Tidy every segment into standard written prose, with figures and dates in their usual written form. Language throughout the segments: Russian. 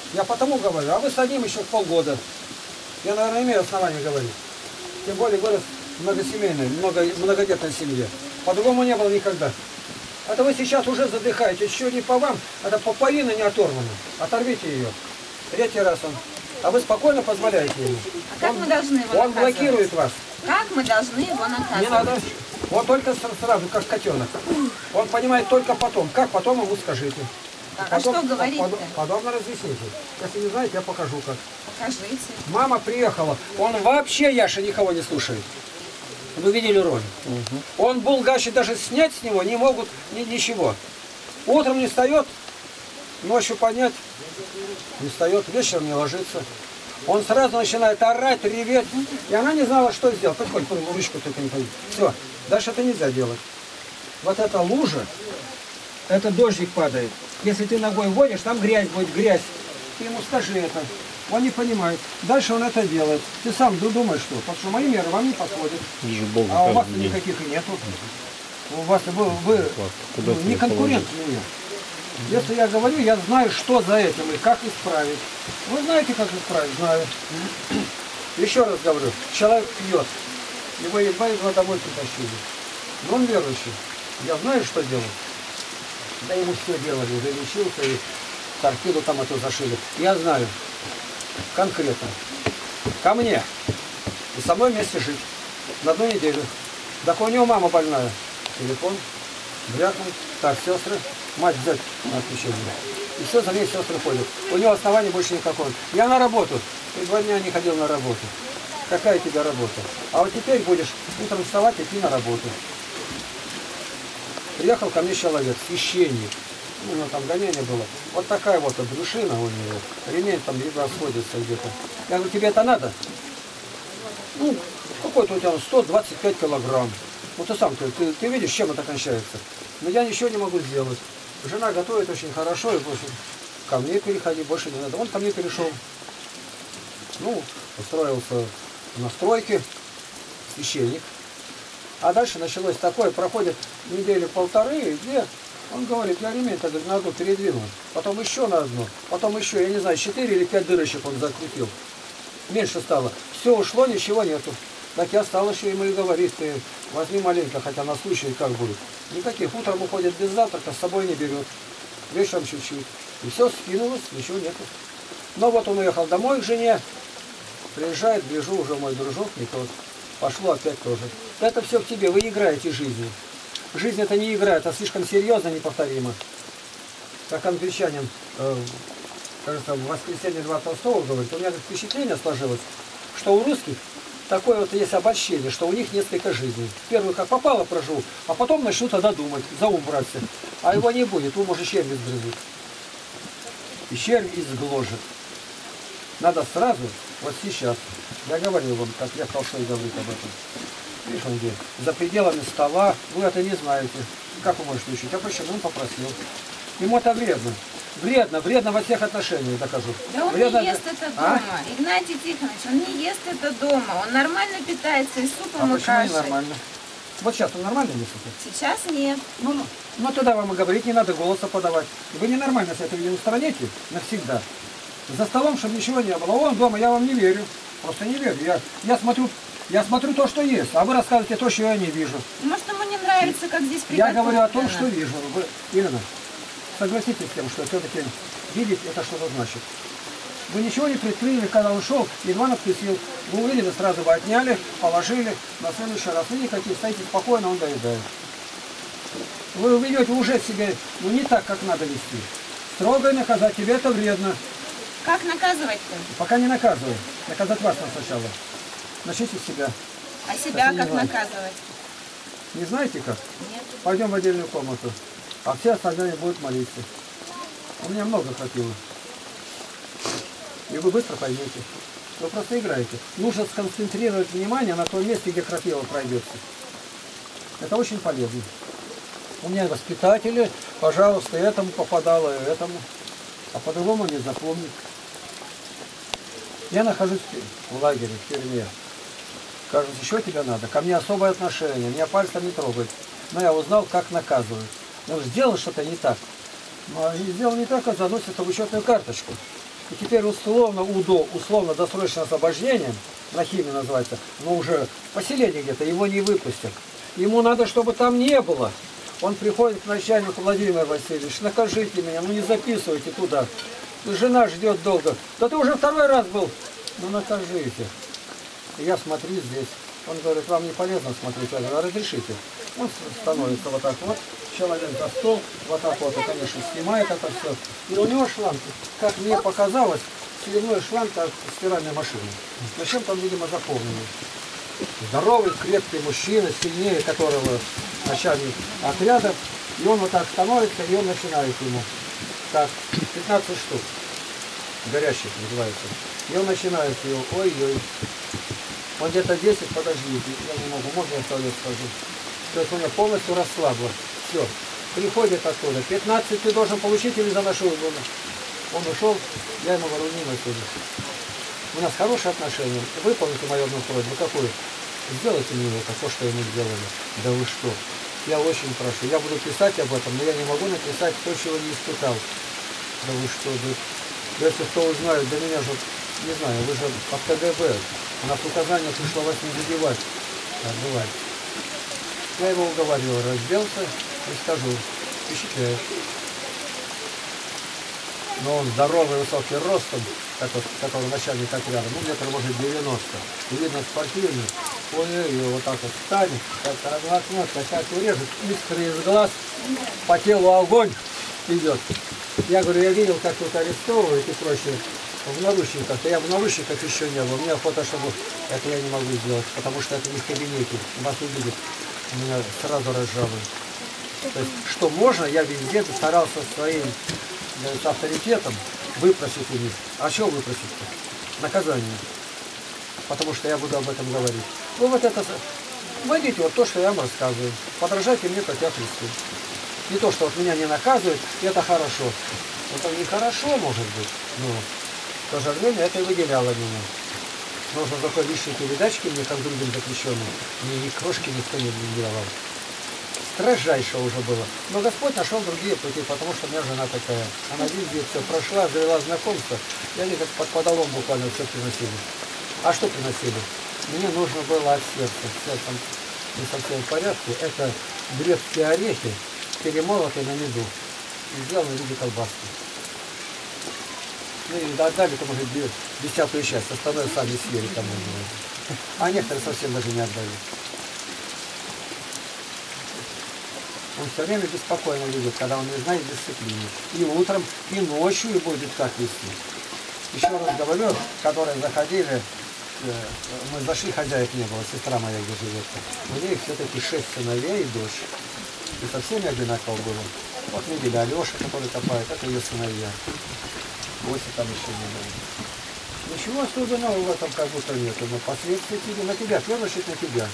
Я потому говорю, а вы с одним еще полгода. Я, наверное, имею основания говорить. Тем более вырос в многосемейной, многодетной семье. По-другому не было никогда. Это вы сейчас уже задыхаетесь, еще не по вам, это пуповина не оторвана. Оторвите ее. Третий раз он. А вы спокойно позволяете ему. А как мы должны его Он блокирует вас. Как мы должны его наказывать? Не надо. Он только сразу, как котенок. Он понимает только потом. Как потом ему скажите. А что говорить-то? Подобно разъясните. Если не знаете, я покажу как. Покажите. Мама приехала. Он вообще, Яша, никого не слушает. Вы видели роль? Он булгачи даже снять с него не могут ничего. Утром не встает, ночью поднять не встает, вечером не ложится. Он сразу начинает орать, реветь. И она не знала, что сделать. Подходь, ручку только не пойди. Все, дальше это нельзя делать. Вот эта лужа, это дождик падает. Если ты ногой водишь, там грязь будет, грязь. Ты ему скажи это. Он не понимает. Дальше он это делает. Ты сам думаешь, что? Потому что мои меры вам не подходят. А у вас никаких и нету. У вас вы не конкурент мне. Если я говорю, я знаю, что за этим и как исправить. Вы знаете, как исправить? Знаю. Еще раз говорю, человек пьет. Его едва домой притащили. Но он верующий. Я знаю, что делать. Да ему все делали, уже лечился и тортилу там эту зашили. Я знаю. Конкретно. Ко мне. И со мной вместе жить. На одну неделю. Так у него мама больная. Телефон. Брякнул. Так, сестры. Мать взять на отключение. И все, за ней сестры ходят. У него оснований больше никакого. Я на работу. Ты 2 дня не ходил на работу. Какая у тебя работа? А вот теперь будешь утром вставать и идти на работу. Приехал ко мне человек, священник. Ну, там гонение было. Вот такая вот брюшина у него. Ремень там едва сходится где-то. Я говорю, тебе это надо? Ну, какой-то у тебя 125 килограмм. Ну ты сам, ты видишь, чем это кончается. Но я ничего не могу сделать. Жена готовит очень хорошо, и больше ко мне переходи, больше не надо. Он ко мне перешел. Ну, устроился на стройке, священник. А дальше началось такое, проходит недели-полторы, и где он говорит, я ремень-то на одну передвинул, потом еще на одну, потом еще, я не знаю, 4 или 5 дырочек он закрутил. Меньше стало. Все ушло, ничего нету. Так я стал еще ему и говорит, ты возьми маленько, хотя на случай как будет. Никаких. Утром уходит без завтрака, с собой не берет. Вечером чуть-чуть. И все скинулось, ничего нету. Но вот он уехал домой к жене. Приезжает, гляжу, уже мой дружок не тот. Пошло опять тоже. Это все в тебе, вы играете жизнью. Жизнь это не игра, это слишком серьезно, неповторимо. Как англичанин, кажется, в воскресенье 2 Толстого говорит, у меня впечатление сложилось, что у русских такое вот есть обольщение, что у них несколько жизней. Первую как попало проживу, а потом начнут тогда думать, за ум браться. А его не будет, ум уже червь изгрызут. И червь изгложит. Надо сразу, вот сейчас. Я говорил вам, как я Толстой говорит об этом. Видишь, он где? За пределами стола. Вы это не знаете. Как вы можете учить? Я почему он попросил. Ему это вредно. Вредно, вредно во всех отношениях, докажу. Да он вредно... не ест это дома. Игнатий Тихонович, он не ест это дома. Он нормально питается и супом, и почему кашей. не нормально? Вот сейчас он нормально не супит? Сейчас нет. Ну тогда вам и говорить не надо, голоса подавать. Вы ненормально с этого не устраните навсегда. За столом, чтобы ничего не было. Он дома, я вам не верю. Просто не верю. Я смотрю то, что есть, а вы рассказываете то, что я не вижу. Может, ему не нравится, как здесь приготовлено. Я говорю о том, что вижу. Вы, Ирина, согласитесь с тем, что все-таки видеть это что-то значит. Вы ничего не предприняли, когда он шел, едва надкусил. Вы увидели, сразу бы отняли, положили. На следующий раз вы никакие, стоите спокойно, он доедает. Вы ведете уже себя, не так, как надо вести. Строго наказать, тебе это вредно. Как наказывать-то? Пока не наказывай. Наказать вас сначала. Начните с себя. А себя как наказывать? Не знаете как? Нет. Пойдем в отдельную комнату. А все остальные будут молиться. У меня много хватило. И вы быстро поймете. Вы просто играете. Нужно сконцентрировать внимание на том месте, где крапива пройдется. Это очень полезно. У меня воспитатели, пожалуйста, этому попадало, и этому. А по-другому не запомнить. Я нахожусь в лагере, в тюрьме. Кажется, еще тебе надо. Ко мне особое отношение. Меня пальцем не трогают. Но я узнал, как наказывают. Но сделал что-то не так. Но сделал не так, а заносит в учетную карточку. И теперь условно УДО, условно-досрочное освобождение, на химии называется, но уже поселение где-то, его не выпустят. Ему надо, чтобы там не было. Он приходит к начальнику: Владимир Васильевич, накажите меня, ну не записывайте туда. Жена ждет долго. Да ты уже второй раз был. Ну накажите. И я смотрю здесь. Он говорит: вам не полезно смотреть. Я говорю: а разрешите. Он становится вот так вот, человек за стол, вот так вот, и, конечно, снимает это все. И у него шланг, как мне показалось, сливной шланг от стиральной машины. Зачем-то он, видимо, заполненный. Здоровый, крепкий мужчина, сильнее которого начальник отряда. И он вот так становится, и он начинает ему. Так, 15 штук. Горящих называется. И он начинает его. Ой-ой. Он где-то 10, подождите, я не могу, можно я в туалет скажу. То есть он меня полностью расслабло. Все. Приходит оттуда. 15 ты должен получить или заношу его. Он ушел, я ему говорю: не отсюда. У нас хорошие отношения. Выполните мою одну просьбу. Какую? Сделайте мне это, то, что ему сделали. Да вы что? Я очень прошу. Я буду писать об этом, но я не могу написать то, чего не испытал. Да вы что? Да, если кто узнает, да меня же, не знаю, вы же от КГБ. У нас указание пришло вас не задевать. Так, бывает. Я его уговаривал, разделся и скажу: впечатляет. Но он здоровый, высокий ростом, который начальник отряда, ну метр может 90. И видно спортивный. Ой-ой-ой, вот так вот встанет, как размахнется, как урежет, искры из глаз, по телу огонь идет. Я говорю: я видел, как тут арестовывают и прочее в наручниках. Я в наручниках еще не был. У меня фото, чтобы это я не могу сделать, потому что это не в кабинете. Вас увидят. Меня сразу разжалуют. То есть, что можно, я везде старался своим с авторитетом выпросить у них. А что выпросить-то? Наказание. Потому что я буду об этом говорить. Ну вот это, вводите вот то, что я вам рассказываю. Подражайте мне, как я Христу. Не то, что вот меня не наказывают, это хорошо. Это нехорошо, может быть, но в то же время это и выделяло меня. Нужно такой лишней передачки мне, как другим заключенным. Мне ни крошки никто не делал. Строжайше уже было. Но Господь нашел другие пути, потому что у меня жена такая. Она везде все прошла, завела знакомство, и они как под подолом буквально все приносили. А что приносили? Мне нужно было от сердца. Сердцем не совсем в порядке. Это грецкие орехи, перемолотые на меду. И сделаны в виде колбаски. Ну и отдали, там уже 10-ю часть. Остальное сами съели там. А некоторые совсем даже не отдали. Он все время беспокойно видит, когда он не знает дисциплины. И утром, и ночью, и будет как вести. Еще раз говорю, которые заходили, мы зашли, хозяек не было, сестра моя где живет. У нее все-таки 6 сыновей и дочь. И со всеми одинаково было. Вот видели Алеша, который копает, это ее сыновья. Госи там еще не было. Ничего особенного в этом как будто нет. Но последствия тебе, на тебя, в первую очередь на тебя.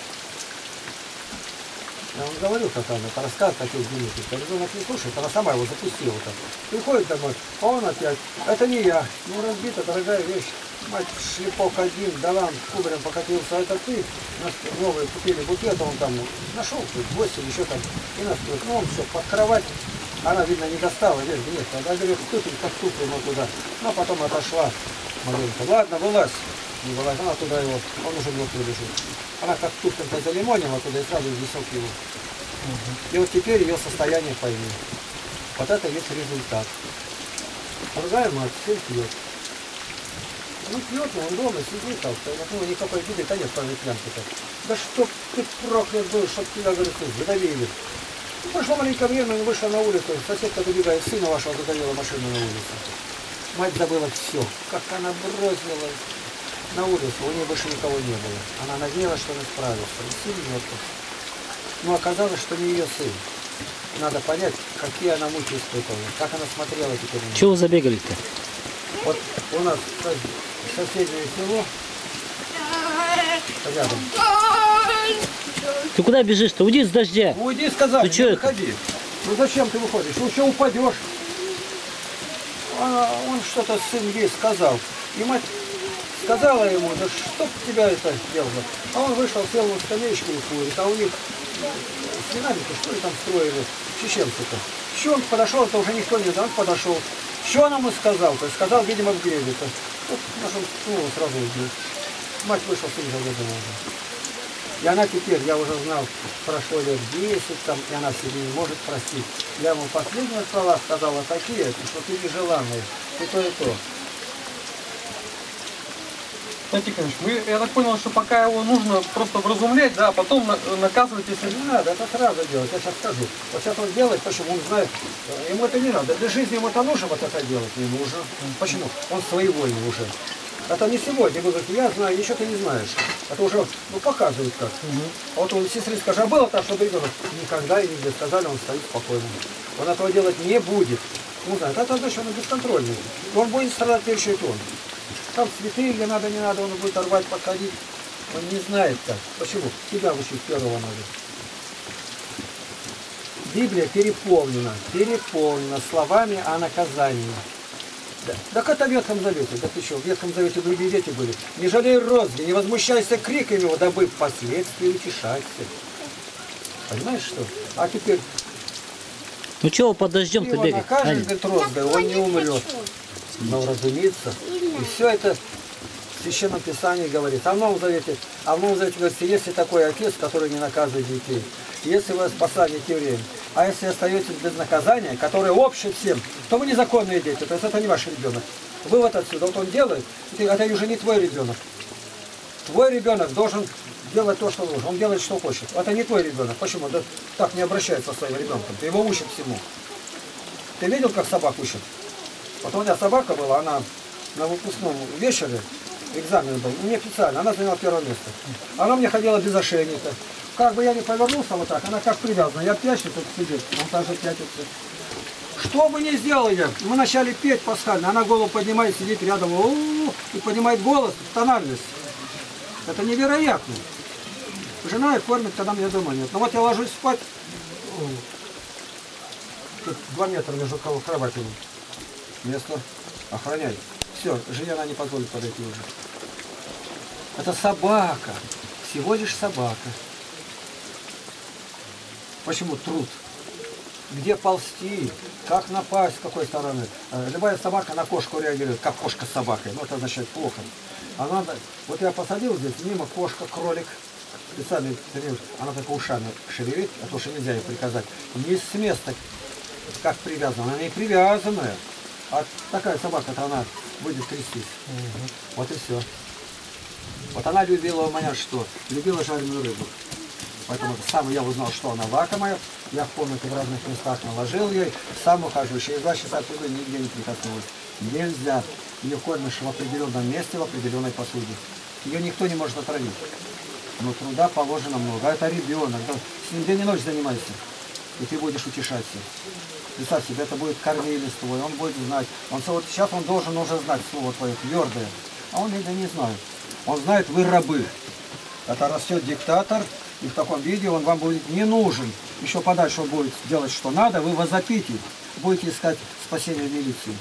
Я вам говорю, как она, это рассказ таких дневников. Ребенок не слушает, она сама его запустила так. Приходит домой, а он опять: это не я. Ну, разбита, дорогая вещь. Мать, шлепок один, да вам кубарем покатился, а это ты. Нас новые купили букет, он там нашел, 8 еще там. И нас, ну, он все, под кровать. Она, видно, не достала, нет. Она говорит: ступень, как ступень, вот туда. Ну, а потом отошла маленько. Ладно, вылазь. Не вылазь, она туда его, он уже мертвый лежит. Она как тупенько залимонила туда и сразу изнесет его. И вот теперь ее состояние пойми. Вот это есть результат. Другая мать, сын пьет. Ну пьет, но он дома сидит, так, ну никакой беды, конечно, кроме пьянки-то. Да чтоб ты проклят был, чтоб тебя, говорит, задавили. Прошло маленькое время, он вышел на улицу, соседка выбегает: сына вашего задавила машину на улице. Мать забыла все, как она бросилась на улицу, у нее больше никого не было. Она надеялась, что он справится. И сын мертв. Но оказалось, что не ее сын. Надо понять, какие она муки испытывала, как она смотрела теперь. Чего вы забегали-то? Вот у нас соседнее село рядом. Ты куда бежишь-то? Уйди с дождя. Уйди, сказали, не выходи. Ну зачем ты выходишь? Ну что, упадешь? Он что-то сын ей сказал. И мать сказала ему: да чтоб тебя это сделало. А он вышел, сел на скамеечку и курит. А у них с динамикой, что ли там строили, чеченцы-то. Еще он подошел, это уже никто не знал, он подошел. Что он ему сказал? То есть сказал, видимо, в гребе-то. Вот, сразу убил. Мать вышла, сын заведомо уже. И она теперь, я уже знал, прошло лет 10, там, и она себе не может простить. Я ему последние слова сказала такие, что ты нежеланный, и то, и то. Тихонович, я так понял, что пока его нужно просто вразумлять, да, а потом наказывать, если... Не надо, это сразу делать, я сейчас скажу. Вот сейчас он делает, почему? Он знает, ему это не надо. Для жизни ему это нужно, вот это делать не нужно. Почему? Он своевольный уже. Это не сегодня, вы говорите, я знаю, ничего ты не знаешь. Это уже, показывают как. А вот он сестре скажет, а было так, чтобы ребенок никогда и нигде сказали, он стоит спокойно. Он этого делать не будет. Ну да, это значит, он бесконтрольный. И он будет страдать перче и он. Там цветы, где надо, не надо, он будет рвать, подходить. Он не знает так. Почему? Себя учить первого надо. Библия переполнена словами о наказании. Да. Так это в Ветхом Завете. Да ты что, в Ветхом Завете другие дети были. Не жалей розги, не возмущайся криками его, дабы впоследствии утешайся. Понимаешь что? А теперь... Ну чего подождем-то бегать? Накажешь, говорит, розгой, он не умрет. Но разумеется. И все это в Священном Писании говорит. А в Новом Завете говорится, если такой отец, который не наказывает детей, если вы послание к евреям, а если остаетесь без наказания, которое общее всем, то вы незаконные дети, то есть это не ваш ребенок. Вывод отсюда, вот он делает, это уже не твой ребенок. Твой ребенок должен делать то, что нужно, он делает, что хочет. Это не твой ребенок. Почему? Да так не обращается со своим ребенком, ты его учишь всему. Ты видел, как собак учат? Вот у меня собака была, она на выпускном вечере, экзамен был, неофициально, она заняла первое место. Она мне ходила без ошейника. Как бы я не повернулся вот так, она как привязана. Я пьящий тут сидит, он также пятится. Что бы ни сделал я, мы вначале петь пасхально, она голову поднимает, сидит рядом, и поднимает голос, тональность. Это невероятно. Жена их кормит, когда меня дома нет. Но вот я ложусь спать, тут 2 метра между кроватями. Место охраняй. Все, жене она не позволит подойти уже. Это собака. Всего лишь собака. Почему труд? Где ползти? Как напасть? С какой стороны? Любая собака на кошку реагирует, как кошка с собакой. Ну, это означает плохо. А надо... Вот я посадил здесь, мимо кошка, кролик. Специальный тренер. Она только ушами шевелит, а то, что нельзя ей приказать. Не с места, как привязана. Она не привязанная. А такая собака-то она будет трястись. Вот и все. Вот она любила у меня что? Любила жареную рыбу. Поэтому сам я узнал, что она лакомая. Я в комнате в разных местах наложил ей. Сам ухожу. Через 2 часа оттуда нигде не прикоснулась. Нельзя. Ее кормишь в определенном месте, в определенной посуде. Ее никто не может отравить. Но труда положено много. А это ребенок. Да? С ним день и ночь занимайся. И ты будешь утешаться. Представь себе, это будет кормилец твой, он будет знать. Вот сейчас он должен уже знать слово твое твердое. А он это не знает. Он знает, вы рабы. Это растет диктатор, и в таком виде он вам будет не нужен. Еще подальше он будет делать, что надо, вы возопите. Будете искать спасение в милиции.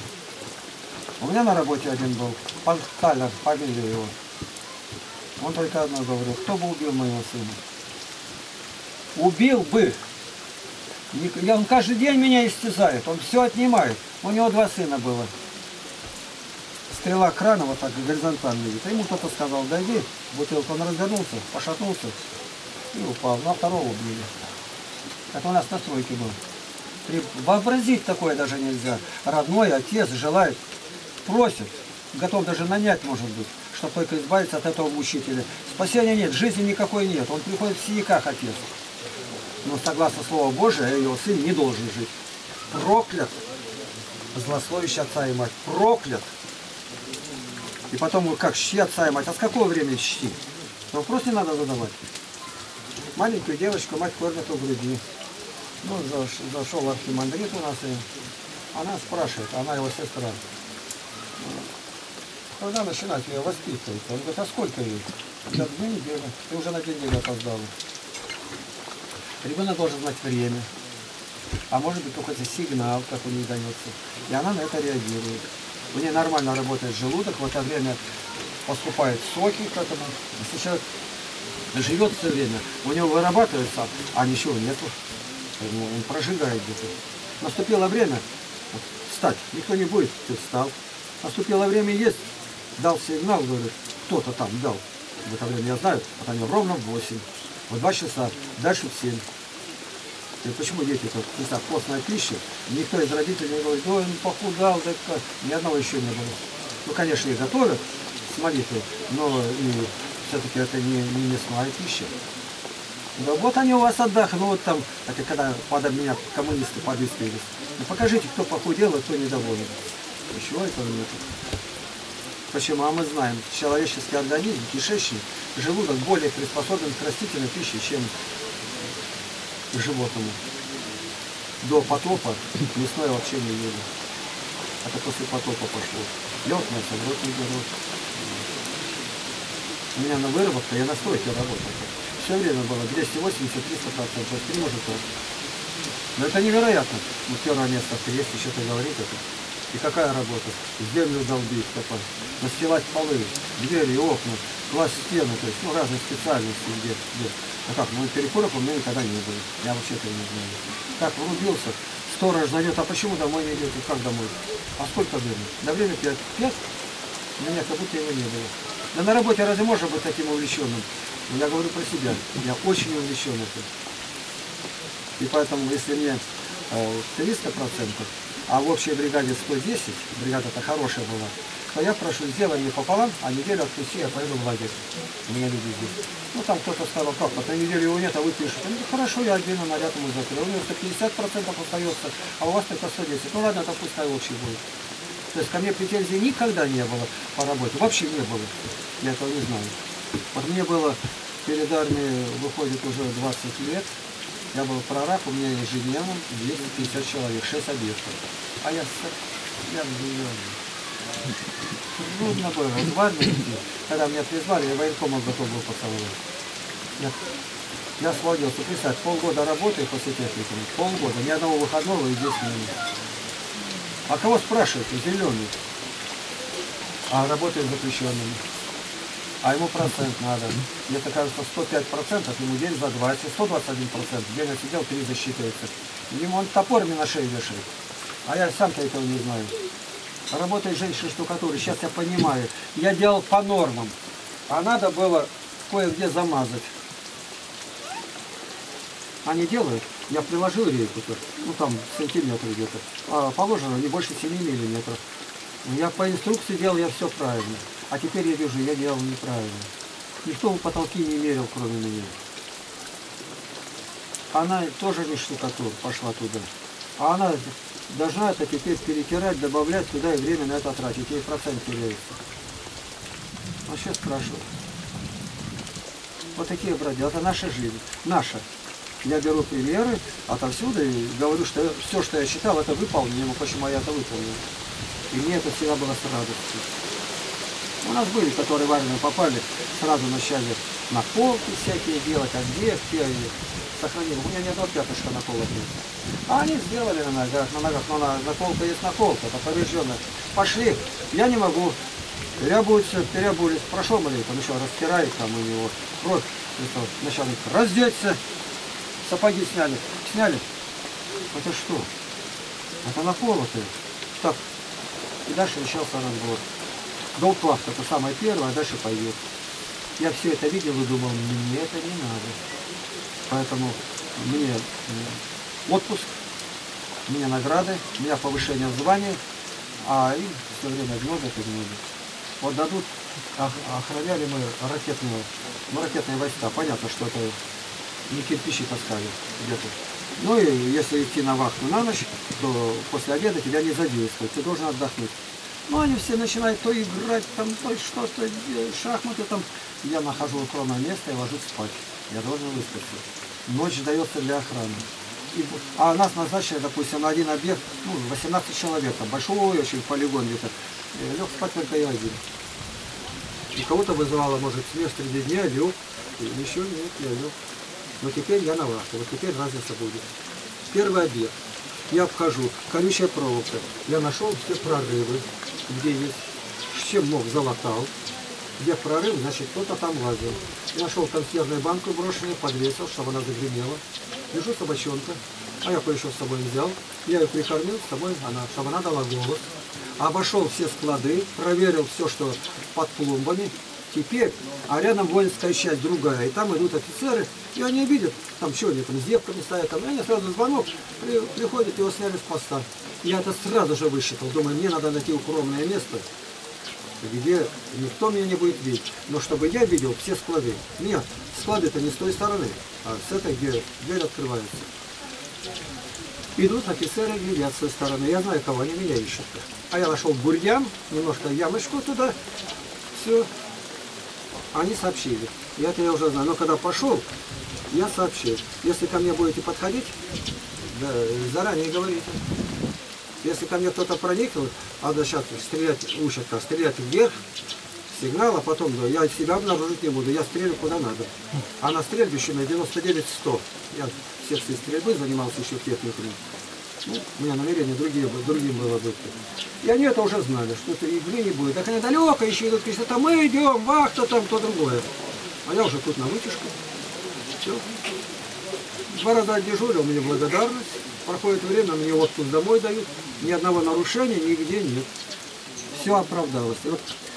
У меня на работе один был, пан Талер, фамилия его. Он только одно говорил, кто бы убил моего сына? Убил бы. Он каждый день меня истязает, он все отнимает. У него 2 сына было. Стрела крана вот так горизонтально видит. А ему кто-то сказал, дойди, бутылку, он развернулся, пошатнулся и упал. Ну, а второго убили. Это у нас на стройке был. Вообразить такое даже нельзя. Родной отец желает, просит, готов даже нанять, может быть, чтобы только избавиться от этого мучителя. Спасения нет, жизни никакой нет. Он приходит в синяках, отец. Но согласно Слову Божию, его сын не должен жить. Проклят. Злословящий отца и мать. Проклят. И потом, как чти отца и мать. А с какого времени чти? Вопрос не надо задавать. Маленькую девочку мать кормит у груди. Ну, зашел архимандрит у нас, и она спрашивает, она его сестра. Когда начинать ее воспитывать? Он говорит, а сколько ей? Говорит, 2 недели. Ты уже на 1 неделю опоздала. Ребенок должен знать время. А может быть какой-то сигнал, как у нее дается. И она на это реагирует. У нее нормально работает желудок, в это время поступают соки к этому. Если человек живет все время, у него вырабатывается, а ничего нету. Он прожигает где-то. Наступило время, встать. Никто не будет, ты встал. Наступило время есть, дал сигнал, говорит, кто-то там дал. В это время я знаю, вот они ровно в 8, в 2 часа, дальше в 7. И почему дети-то, не знаю, постная пища, никто из родителей не говорит, ой, он похудал, да как, ни одного еще не было. Ну, конечно, и готовят с молитвой, но и все-таки это не мясная пища. Да вот они у вас отдохнут там, это когда под меня коммунисты подыскивались. Ну, покажите, кто похудел, а кто недоволен. Ничего этого нет. Почему? А мы знаем, человеческий организм, кишечник, желудок более приспособлен к растительной пище, чем к животному. До потопа мясное вообще не ели. Это после потопа пошло. Лед, мясо, в рот не берут. У меня на выработке, я на стройке работал. Все время было 280-300%, то есть 3 мужика. Но это невероятно. Ну, первое место в кресте, что-то говорит это. И какая работа? Землю долбить, копать, настилать полы, двери, окна, класть стены, то есть, ну, разные специальности где. А как, ну, перекуров у меня никогда не было. Я вообще этого не знаю. Как врубился, сторож зовет, а почему домой не идете? Как домой? А сколько времени? На время 5. 5? У меня как будто его не было. Да на работе разве можно быть таким увлеченным? Я говорю про себя. Я очень увлечен этим. И поэтому, если мне 300%, а в общей бригаде 110, бригада-то хорошая была, то я прошу, сделай мне пополам, а неделю отпусти, я поеду в лагерь. У меня люди здесь. Ну там кто-то сказал, как, на неделю его нет, а вы пишете. Ну хорошо, я отдельно наряд ему закрыл. У него 150% остается, а у вас только 110. Ну ладно, это пускай общий будет. То есть ко мне претензий никогда не было по работе. Вообще не было. Я этого не знаю. Вот мне было перед армией выходит уже 20 лет. Я был прораб, у меня ежедневно 250 человек, 6 объектов. А я трудно было. В армии, когда меня призвали, я военкомом готов был поцеловать. Я освободился. Представь, полгода работаю после техникума. Полгода, ни одного выходного и 10 минут. А кого спрашиваете? Зеленый. А работаю запрещенными. А ему процент надо. Мне кажется, 105%, ему день за 20, 121%. День отсидел, 3 засчитывается. Ему он топорами на шею вешает. А я сам-то этого не знаю. Работает женщина-штукатура, сейчас я понимаю. Я делал по нормам. А надо было кое-где замазать. Они делают, я приложил рейку, ну там сантиметр где-то. А положено не больше 7 миллиметров. Я по инструкции делал, я все правильно. А теперь я вижу, я делал неправильно. Никто в потолки не мерил, кроме меня. Она тоже не штукатур, пошла туда. А она должна это теперь перетирать, добавлять туда и время на это тратить. Ей процент теряется. А сейчас спрашиваю. Вот такие братья, это наша жизнь. Наша. Я беру примеры отовсюду и говорю, что все, что я считал, это выполнимо. Почему я это выполнил? И мне это всегда было с радостью. У нас были, которые в армию попали, сразу начали наколки всякие делать, а где, сохранили. У меня ни одного пятышка наколок нет. А они сделали на ногах, но наколка есть наколка, это поврежденная. Пошли, я не могу. Переобулись. Прошло маленько, он еще растирает там у него кровь. Начальник, раздеться. Сапоги сняли. Сняли. Это что? Это наколотые. Так. И дальше начался разбор. Голпласт это самое первое, а дальше пойдет. Я все это видел и думал, мне это не надо. Поэтому мне отпуск, мне награды, у меня повышение в звании, а им все время гнобят и гнобят. Вот дадут, охраняли мы ракетные войска. Понятно, что это не кирпичи таскали где-то. Ну и если идти на вахту на ночь, то после обеда тебя не задействуют, ты должен отдохнуть. Ну они все начинают то играть, там, то что-то, шахматы там. Я нахожу укромное место и ложусь спать. Я должен выспаться. Ночь дается для охраны. А нас назначили, допустим, на один объект, 18 человек, там большой очень полигон где-то. Лег спать только я один. И кого-то вызывало, может, смерть среди дня, лег. Еще нет, я лег. Но теперь я на вахте, вот теперь разница будет. Первый объект. Я обхожу, колючая проволока. Я нашел все прорывы, где есть, чем мог, залатал. Где прорыв, значит, кто-то там лазил. Я нашел консервную банку брошенную, подвесил, чтобы она загремела. Лежу собачонка, а я кое-что с собой взял. Я ее прикормил с собой, чтобы она дала голос. Обошел все склады, проверил все, что под пломбами. Теперь, а рядом воинская часть другая, и там идут офицеры, и они видят, там что они там с девками стоят, там, и они сразу звонок, приходят, его сняли с поста. Я это сразу же высчитал, думаю, мне надо найти укромное место, где никто меня не будет видеть, но чтобы я видел все склады. Нет, склады-то не с той стороны, а с этой, где дверь открывается. Идут офицеры, глядят с той стороны, я знаю, кого они меня ищут. А я нашел бурьян, немножко ямочку туда, все. Они сообщили. И это я уже знаю. Но когда пошел, я сообщил. Если ко мне будете подходить, да, заранее говорите. Если ко мне кто-то проникнул, надо сейчас стрелять, учат, стрелять вверх, сигнал, а потом да, я себя обнаружить не буду. Я стрелю куда надо. А на стрельбище на 99-100. Я в секции стрельбы занимался еще в техникуме. Ну, у меня намерение другим было быть. И они это уже знали, что это игры не будет. Так они далеко еще идут, говорят, это мы идем, вахта там, то другое. А я уже тут на вытяжку. Все. 2 раза дежурил, мне благодарность. Проходит время, мне отпуск домой дают. Ни одного нарушения нигде нет. Все оправдалось. И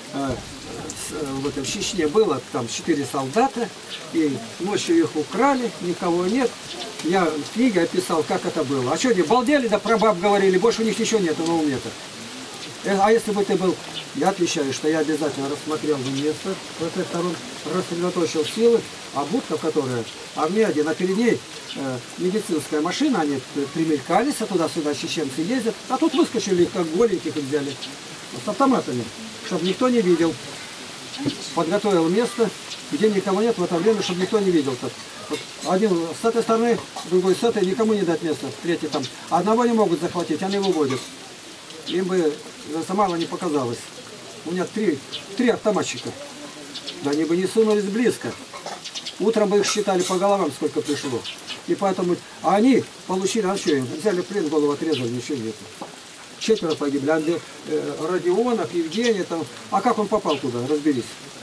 вот в Чечне было там 4 солдата, и ночью их украли, никого нет. Я в книге описал, как это было. А что, они балдели, да про баб говорили, больше у них ничего нету на уме-то. А если бы ты был, я отвечаю, что я обязательно рассмотрел бы место, с этой стороны, рассредоточил силы, а будка, которая, а мне один, а перед ней медицинская машина, они примелькались, а туда-сюда чеченцы ездят, а тут выскочили их, как голеньких, и взяли с автоматами, чтобы никто не видел. Подготовил место, где никого нет в это время, чтобы никто не видел. Вот один с этой стороны, другой с этой, никому не дать место, третий там. Одного не могут захватить, они выводят. Им бы мало не показалось. У меня три автоматчика. Да они бы не сунулись близко. Утром бы их считали по головам, сколько пришло. И поэтому они получили, а что им? Взяли плен, голову отрезали, ничего нет. 4 погибли. Родионов, Евгений там. А как он попал туда? Разберись.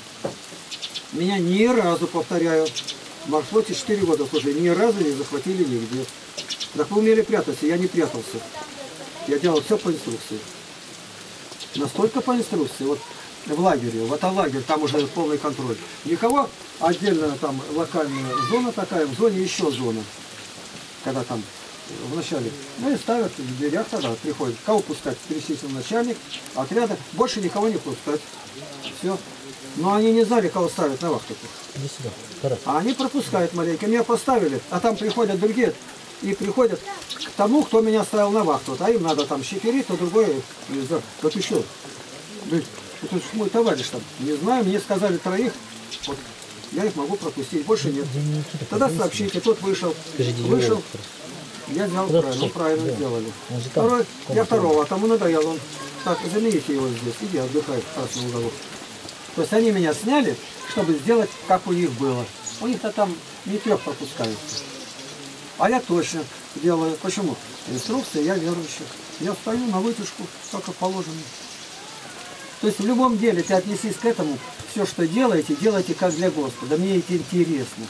Меня ни разу, повторяю, в морфлоте 4 года служили, ни разу не захватили нигде. Так вы умели прятаться, я не прятался. Я делал все по инструкции. Настолько по инструкции. Вот в лагере, вот лагерь, там уже полный контроль. Никого, отдельно там локальная зона такая, в зоне еще зона. Когда там вначале, ну и ставят в дверях тогда, приходит, кого пускать, перечислил начальник, отряда, больше никого не пускать. Все. Но они не знали, кого ставят на вахту. А они пропускают маленько. Меня поставили, а там приходят другие и приходят к тому, кто меня ставил на вахту. А им надо там щеперить, то другой, вот еще. Это мой товарищ там. Не знаю, мне сказали 3, вот, я их могу пропустить, больше нет. Тогда сообщите, тот вышел, я взял правильно, правильно сделали. Второй, я второго, а тому надоел, он, так, замените его здесь, иди отдыхай в красном уголу. То есть они меня сняли, чтобы сделать, как у них было. У них-то там не 3 пропускают. А я точно делаю. Почему? Инструкция, я верующий. Я стою на вытяжку, как и положено. То есть в любом деле ты отнесись к этому, все, что делаете, делайте как для Господа. Мне это интересно.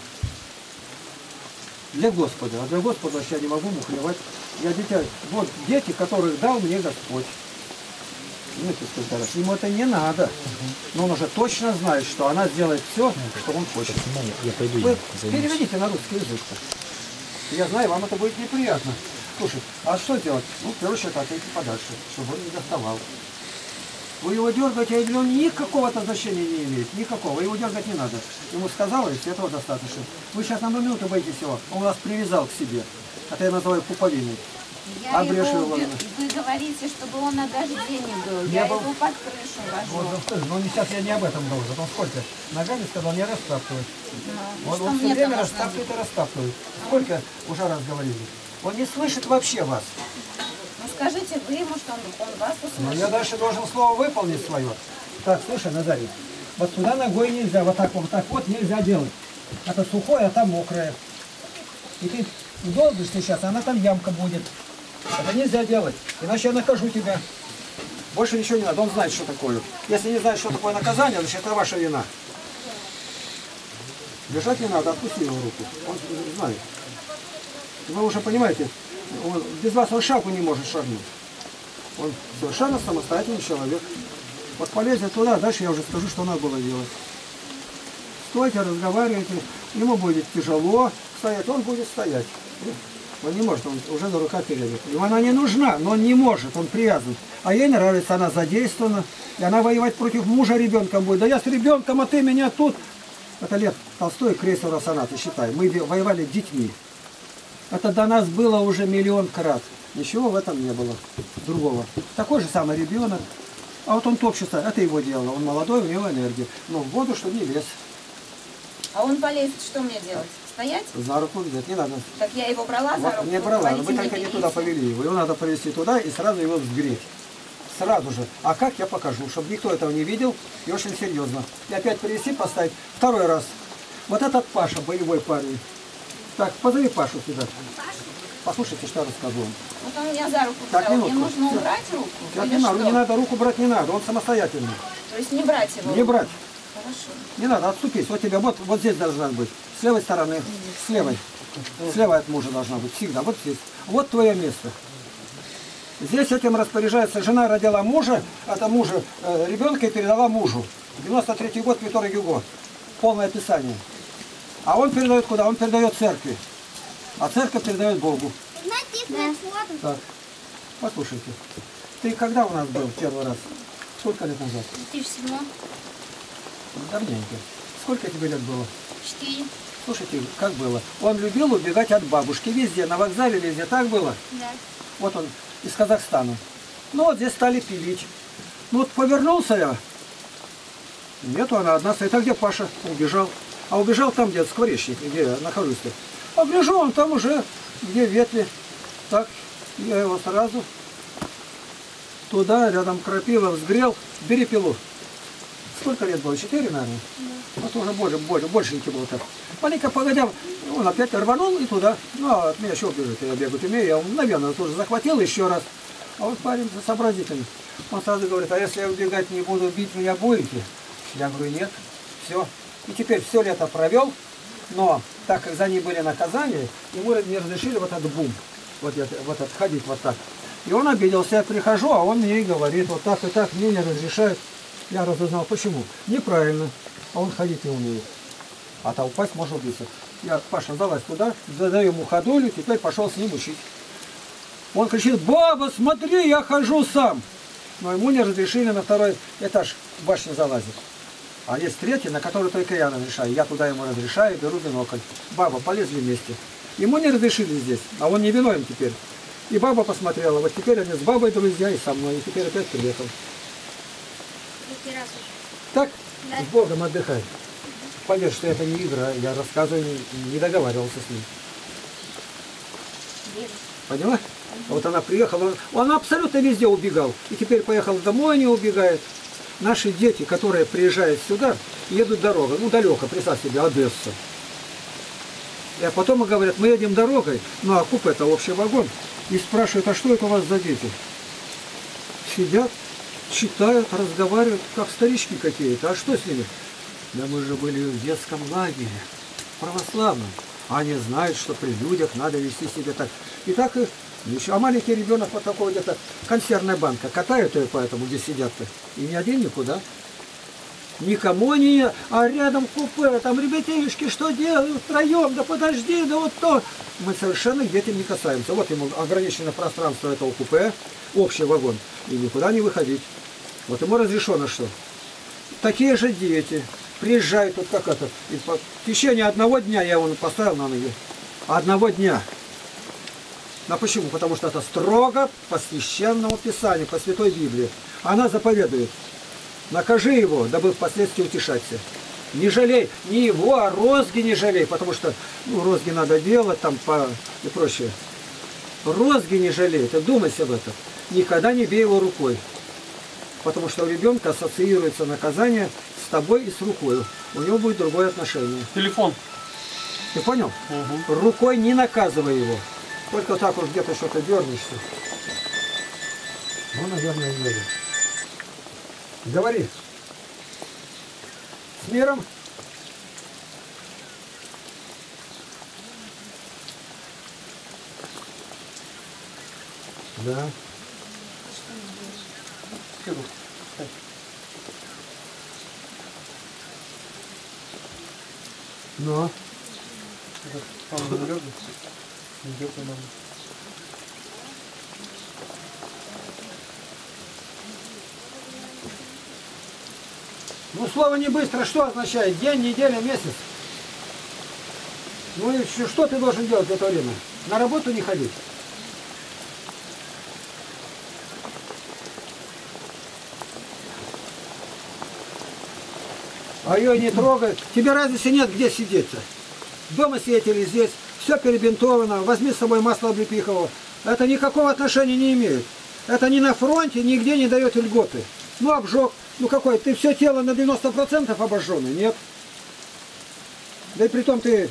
Для Господа. А для Господа я не могу мухлевать. Я дитя. Вот дети, которых дал мне Господь. Знаете, сколько раз. Ему это не надо. Но он уже точно знает, что она сделает все, что он хочет. Вы переведите на русский язык. Я знаю, вам это будет неприятно. Слушай, а что делать? Ну, в первую очередь, отойти подальше, чтобы он не доставал. Вы его дергаете, и он никакого-то значения не имеет. Никакого. Его дергать не надо. Ему сказала, и этого достаточно. Вы сейчас на минуту боитесь его. Он вас привязал к себе. Это я называю пуповиной. Вы говорите, чтобы он на дожде не был. Я его под крышу вожу. Но сейчас я не об этом должен. Он сколько ногами сказал, не раскапывать. Он все время раскапывает и раскапывает. Сколько уже раз говорили. Он не слышит вообще вас. Ну скажите вы ему, что он вас услышит. Но я дальше должен слово выполнить свое. Так, слушай, Назарий, вот сюда ногой нельзя, вот так вот нельзя делать. Это сухое, а там мокрое. И ты долбишь сейчас, она там ямка будет. Это нельзя делать, иначе я накажу тебя. Больше ничего не надо, он знает, что такое. Если не знает, что такое наказание, значит это ваша вина. Бежать не надо, отпусти его руку, он знает. Вы уже понимаете, без вас он шагу не может шагнуть. Он совершенно самостоятельный человек. Вот полезет туда, дальше я уже скажу, что надо было делать. Стойте, разговаривайте, ему будет тяжело стоять, он будет стоять. Он не может, он уже на руках передает. Ему она не нужна, но он не может, он привязан. А ей нравится, она задействована, и она воевать против мужа ребенком будет. Да я с ребенком, а ты меня тут. Это Лев Толстой, крейсер «Соната», считай. Мы воевали детьми. Это до нас было уже миллион крат. Ничего в этом не было другого. Такой же самый ребенок. А вот он топчется, это его дело. Он молодой, у него энергия. Но в воду, чтобы не лез. А он полезет, что мне делать? Стоять? За руку взять, не надо. Так я его брала за руку? Не брала, Говорите, вы только не туда повели его. Его надо привести туда и сразу его взгреть. Сразу же. А как, я покажу, чтобы никто этого не видел. И очень серьезно. И опять привести, поставить. Второй раз. Вот этот Паша, боевой парень. Так, позови Пашу сюда. Послушайте, что я расскажу вам. Вот он меня за руку Так, взял. Мне минутку. нужно убрать руку? Так, Или не надо, что? не надо, руку брать не надо. Он самостоятельный. То есть не брать его? Не брать. Хорошо. Не надо, отступись. Вот тебя, вот здесь должна быть. С левой стороны. С левой. Слева от мужа должна быть. Всегда. Вот здесь. Вот твое место. Здесь этим распоряжается. Жена родила мужа, это мужа ребенка и передала мужу. 93-й год, Виктор Гюго. Полное описание. А он передает куда? Он передает церкви. А церковь передает Богу. Так, послушайте. Ты когда у нас был первый раз? Сколько лет назад? 2007. Давненько. Сколько тебе лет было? 4. Слушайте, как было? Он любил убегать от бабушки везде, на вокзале везде. Так было? Да. Вот он из Казахстана. Ну вот здесь стали пилить. Ну вот повернулся я. Нету, она одна стоит. А где Паша? Убежал. А убежал там, где скворечник, где я нахожусь. А гляжу, он там уже, где ветви. Так, я его сразу туда, рядом крапива, взгрел. Бери пилу. Сколько лет было? 4, наверное? Да. Вот уже большенький был так. Маленько погодя, он опять рванул и туда. Ну, а от меня еще убежит, я бегать умею. Я мгновенно тоже захватил еще раз. А вот парень сообразительный. Он сразу говорит, а если я убегать не буду, бить меня будете? Я говорю, нет. Все. И теперь все лето провел, но так как за ним были наказания, ему не разрешили вот этот бум, вот этот ходить вот так. И он обиделся, я прихожу, а он мне и говорит, вот так и так, мне не разрешают. Я разузнал, почему. Неправильно. А он ходить не умеет. А то упасть может убиться. Я, Паша, залазь туда, задаю ему ходулю, теперь пошел с ним учить. Он кричит, баба, смотри, я хожу сам. Но ему не разрешили на второй этаж башни залазить. А есть третий, на который только я разрешаю. Я туда ему разрешаю, беру бинокль. Баба, полезли вместе. Ему не разрешили здесь, а он не виновен теперь. И баба посмотрела, вот теперь они с бабой друзья и со мной. И теперь опять приехал. Так? Да. С Богом отдыхай. Поверь, что это не игра, я рассказываю, не договаривался с ним. Поняла? Вот она приехала, он абсолютно везде убегал. И теперь поехал домой, не убегает. Наши дети, которые приезжают сюда, едут дорогой, ну далеко, представь себе, Одесса. И потом говорят, мы едем дорогой, ну а купе это общий вагон. И спрашивают, а что это у вас за дети? Сидят, читают, разговаривают, как старички какие-то. А что с ними? Да мы же были в детском лагере, православном. Они знают, что при людях надо вести себя так. И так и еще. А маленький ребенок вот такой где-то консервная банка. Катают ее поэтому, где сидят-то. И ни один никуда. Никому не... А рядом купе, там ребятишки, что делают втроем? Да подожди, да вот то. Мы совершенно к детям не касаемся. Вот ему ограничено пространство этого купе, общий вагон. И никуда не выходить. Вот ему разрешено что? Такие же дети. Приезжают тут как это. И в течение одного дня я его поставил на ноги. Одного дня. А почему? Потому что это строго по священному писанию, по Святой Библии. Она заповедует. Накажи его, дабы впоследствии утешаться. Не жалей не его, а розги не жалей, потому что розги надо делать там и прочее. Розги не жалей, ты думайся об этом. Никогда не бей его рукой. Потому что у ребенка ассоциируется наказание с тобой и с рукой. У него будет другое отношение. Телефон. Ты понял? Угу. Рукой не наказывай его. Только так вот где-то что-то дернешься. Ну, наверное, едет. Говори. С миром. Да. Руку. Но. Он не лёгкий. Идёт на ногу. Ну, слово не быстро что означает? День, неделя, месяц. Ну и что ты должен делать в это время? На работу не ходить. А ее не трогай. Тебе разницы нет, где сидеть-то. Дома сидеть или здесь. Все перебинтовано. Возьми с собой масло облепихового. Это никакого отношения не имеет. Это ни на фронте, нигде не дает льготы. Ну, обжег. Ну какой? Ты все тело на 90% обожженный? Нет. Да и притом ты...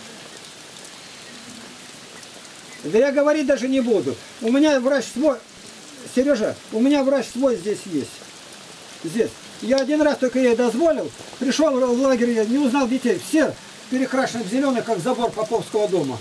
Да я говорить даже не буду. У меня врач свой... Сережа, у меня врач свой здесь есть. Здесь. Я один раз только ей дозволил. Пришел в лагерь, я не узнал детей. Все перекрашены в зеленый, как забор Поповского дома.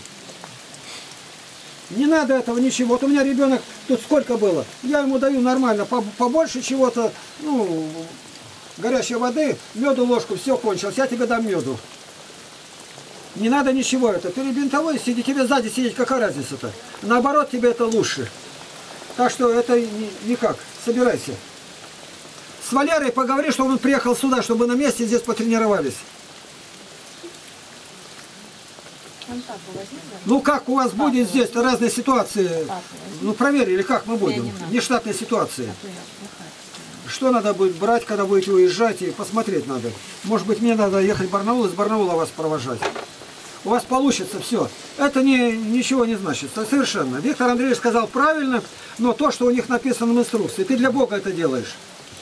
Не надо этого ничего. Вот у меня ребенок тут сколько было. Я ему даю нормально, побольше чего-то, ну, горячей воды, меду ложку, все кончилось. Я тебе дам меду. Не надо ничего это. Перебинтовой сиди, тебе сзади сидеть, какая разница-то? Наоборот, тебе это лучше. Так что это никак. Собирайся. С Валерой поговори, что он приехал сюда, чтобы на месте здесь потренировались. Ну как у вас будет здесь разные ситуации? Ну проверили, как мы будем. Нештатные ситуации. Что надо будет брать, когда будете уезжать, и посмотреть надо. Может быть, мне надо ехать в Барнаул, из Барнаула вас провожать. У вас получится все. Это ничего не значит. Совершенно. Виктор Андреевич сказал правильно, но то, что у них написано в инструкции, ты для Бога это делаешь.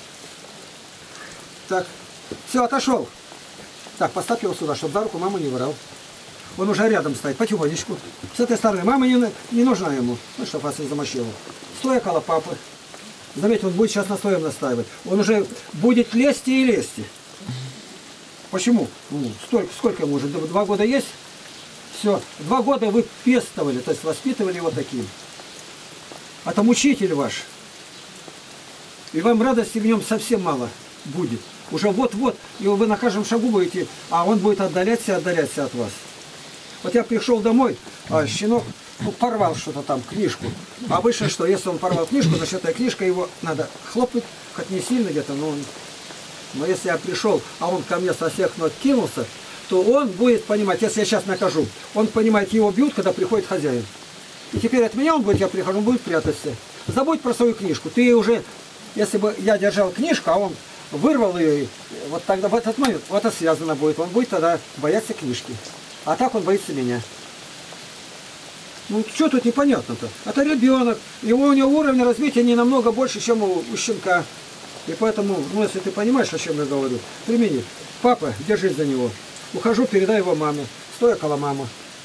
Так, все, отошел. Так, поставь его сюда, чтобы за руку маму не вырал. Он уже рядом стоит, потихонечку. С этой стороны. Мама не нужна ему, ну, чтобы вас не замочила. Стой около папы. Заметьте, он будет сейчас на своем настаивать. Он уже будет лезть и лезть. Почему? Ну, сколько ему уже? 2 года есть? Все. 2 года вы пестовали, то есть воспитывали его таким. А там учитель ваш. И вам радости в нем совсем мало будет. Уже вот-вот, и вы на каждом шагу будете, а он будет отдаляться от вас. Вот я пришел домой, а щенок порвал что-то там, книжку. А обычно что, если он порвал книжку, значит эта книжка его надо хлопать, хоть не сильно где-то, но если я пришел, а он ко мне со всех ног кинулся, то он будет понимать, если я сейчас накажу, он понимает, его бьют, когда приходит хозяин. И теперь от меня он будет, я прихожу, он будет прятаться. Забудь про свою книжку. Ты уже, если бы я держал книжку, а он вырвал ее, вот тогда в этот момент, вот это связано будет, он будет тогда бояться книжки. А так он боится меня. Ну, что тут непонятно-то? Это ребенок, у него уровень развития не намного больше, чем у щенка. И поэтому, ну, если ты понимаешь, о чем я говорю, примени. Папа, держись за него. Ухожу, передай его маме. Стой около мамы.